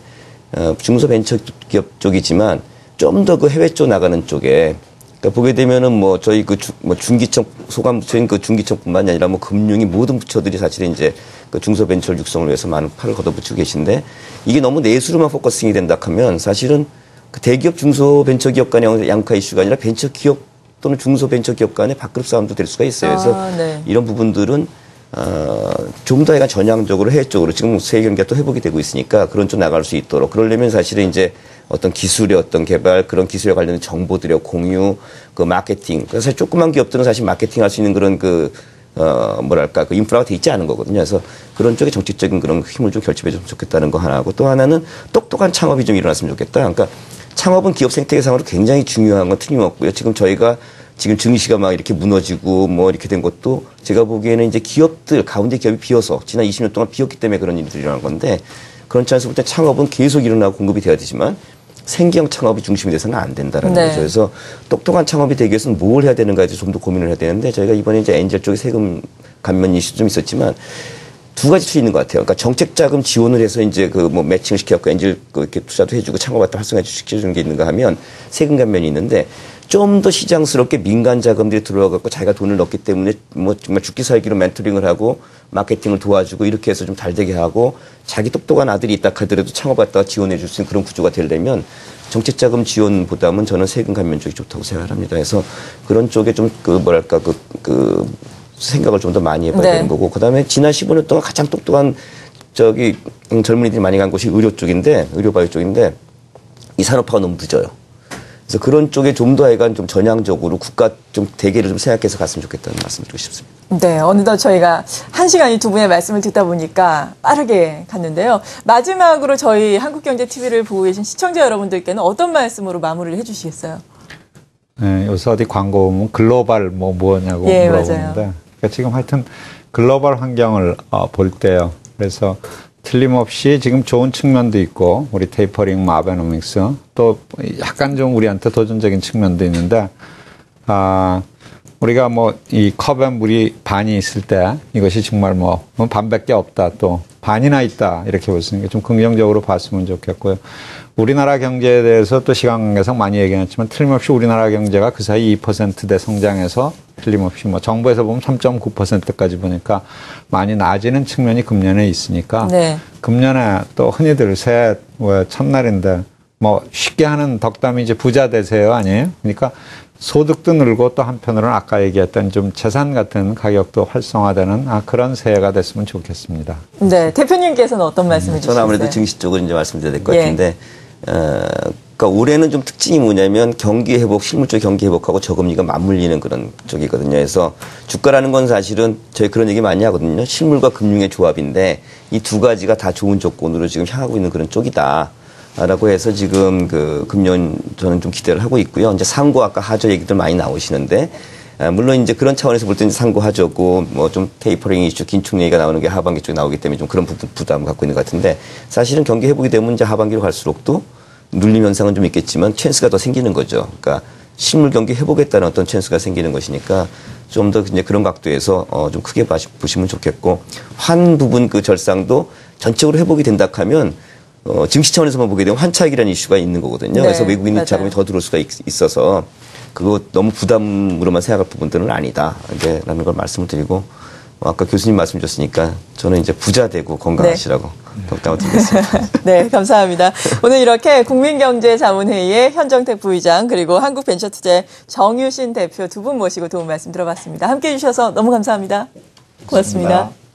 중소벤처기업 쪽이지만 좀 더 그 해외 쪽 나가는 쪽에 그러니까 보게 되면은 뭐 저희 중기청 소관부처인 그 중기청뿐만이 아니라 뭐 금융이 모든 부처들이 사실은 이제 그 중소벤처 육성을 위해서 많은 팔을 걷어붙이고 계신데 이게 너무 내수로만 포커싱이 된다 하면 사실은 그 대기업 중소벤처기업 간의 양극화 이슈가 아니라 벤처기업 또는 중소벤처기업 간의 밥그릇 싸움도 될 수가 있어요. 그래서 네. 이런 부분들은 좀 더 약간 전향적으로 해외 쪽으로 지금 세계 경기가 또 회복이 되고 있으니까 그런 쪽 나갈 수 있도록 그러려면 사실은 이제 어떤 기술의 어떤 개발 그런 기술에 관련된 정보들의 공유 그 마케팅 그래서 사실 조그만 기업들은 사실 마케팅할 수 있는 그런 뭐랄까 그 인프라가 돼 있지 않은 거거든요. 그래서 그런 쪽에 정책적인 그런 힘을 좀 결집해 줬으면 좋겠다는 거 하나고 또 하나는 똑똑한 창업이 좀 일어났으면 좋겠다. 그러니까 창업은 기업 생태계상으로 굉장히 중요한 건 틀림없고요. 지금 저희가 지금 증시가 막 이렇게 무너지고 뭐 이렇게 된 것도 제가 보기에는 이제 기업들 가운데 기업이 비어서 지난 20년 동안 비었기 때문에 그런 일들이 일어난 건데 그런 차원에서 볼 때 창업은 계속 일어나고 공급이 돼야 되지만 생계형 창업이 중심이 돼서는 안 된다라는 네. 거죠. 그래서 똑똑한 창업이 되기 위해서는 뭘 해야 되는가에 대해서 좀 더 고민을 해야 되는데 저희가 이번에 이제 엔젤 쪽에 세금 감면 이슈도 좀 있었지만 두 가지 수 있는 것 같아요. 그러니까 정책 자금 지원을 해서 이제 그 뭐 매칭을 시켜갖고 엔젤 이렇게 투자도 해주고 창업 갖다 활성화 시켜주는 게 있는가 하면 세금 감면이 있는데 좀 더 시장스럽게 민간 자금들이 들어와갖고 자기가 돈을 넣기 때문에 뭐 정말 죽기 살기로 멘토링을 하고 마케팅을 도와주고 이렇게 해서 좀 잘 되게 하고 자기 똑똑한 아들이 있다 하더라도 창업 갖다가 지원해 줄 수 있는 그런 구조가 되려면 정책 자금 지원보다는 저는 세금 감면 쪽이 좋다고 생각을 합니다. 그래서 그런 쪽에 좀 뭐랄까 생각을 좀 더 많이 해봐야 네. 되는 거고 그다음에 지난 15년 동안 가장 똑똑한 젊은이들이 많이 간 곳이 의료 쪽인데 의료 바이오 쪽인데 이 산업화가 너무 늦어요. 그래서 그런 쪽에 좀 더 하여간 좀 전향적으로 국가 좀 대계를 좀 생각해서 갔으면 좋겠다는 말씀을 드리고 싶습니다. 네, 어느덧 저희가 1시간이 두 분의 말씀을 듣다 보니까 빠르게 갔는데요. 마지막으로 저희 한국경제TV를 보고 계신 시청자 여러분들께는 어떤 말씀으로 마무리를 해주시겠어요? 네, 요새 어디 광고 보면 글로벌 뭐냐고 예, 물어보는데 맞아요. 그러니까 지금 하여튼 글로벌 환경을 볼 때요. 그래서 틀림없이 지금 좋은 측면도 있고 우리 테이퍼링, 아베노믹스 또 약간 좀 우리한테 도전적인 측면도 있는데 우리가 뭐 이 컵에 물이 반이 있을 때 이것이 정말 뭐 반밖에 없다 또 반이나 있다 이렇게 볼 수 있는 게 좀 긍정적으로 봤으면 좋겠고요. 우리나라 경제에 대해서 또 시간 관계상 많이 얘기했지만 틀림없이 우리나라 경제가 그 사이 2%대 성장해서 틀림없이 뭐 정부에서 보면 3.9%까지 보니까 많이 나아지는 측면이 금년에 있으니까 네. 금년에 또 흔히들 새해 첫날인데 뭐 쉽게 하는 덕담이 이제 부자 되세요 아니에요? 그러니까 소득도 늘고 또 한편으로는 아까 얘기했던 좀 재산 같은 가격도 활성화되는 그런 새해가 됐으면 좋겠습니다. 네, 대표님께서는 어떤 말씀을 주시겠어요? 저는 아무래도 증시 쪽을 이제 말씀드려야 될 것 예. 같은데, 그러니까 올해는 좀 특징이 뭐냐면 경기 회복, 실물적 경기 회복하고 저금리가 맞물리는 그런 쪽이거든요. 그래서 주가라는 건 사실은 저희 그런 얘기 많이 하거든요. 실물과 금융의 조합인데 이 두 가지가 다 좋은 조건으로 지금 향하고 있는 그런 쪽이다. 라고 해서 지금 금년 저는 좀 기대를 하고 있고요. 이제 상고 아까 하저 얘기들 많이 나오시는데, 물론 이제 그런 차원에서 볼 때는 상고 하저고 뭐 좀 테이퍼링 이슈, 긴축 얘기가 나오는 게 하반기 쪽에 나오기 때문에 좀 그런 부담을 갖고 있는 것 같은데 사실은 경기 회복이 되면 이제 하반기로 갈수록 또 눌림 현상은 좀 있겠지만 찬스가 더 생기는 거죠. 그러니까 실물 경기 회복했다는 어떤 찬스가 생기는 것이니까 좀 더 이제 그런 각도에서 좀 크게 보시면 좋겠고 환 부분 그 절상도 전적으로 회복이 된다 하면 증시 차원에서만 보게 되면 환차익이라는 이슈가 있는 거거든요. 네, 그래서 외국인 맞아요. 자금이 더 들어올 수가 있어서 그거 너무 부담으로만 생각할 부분들은 아니다. 라는 걸 말씀을 드리고 아까 교수님 말씀 주셨으니까 저는 이제 부자 되고 건강하시라고 덕담을 드리겠습니다. 네, 감사합니다. 오늘 이렇게 국민경제자문회의의 현정택 부의장 그리고 한국벤처투자의 정유신 대표 두 분 모시고 도움 말씀 들어봤습니다. 함께해 주셔서 너무 감사합니다. 고맙습니다. 고맙습니다.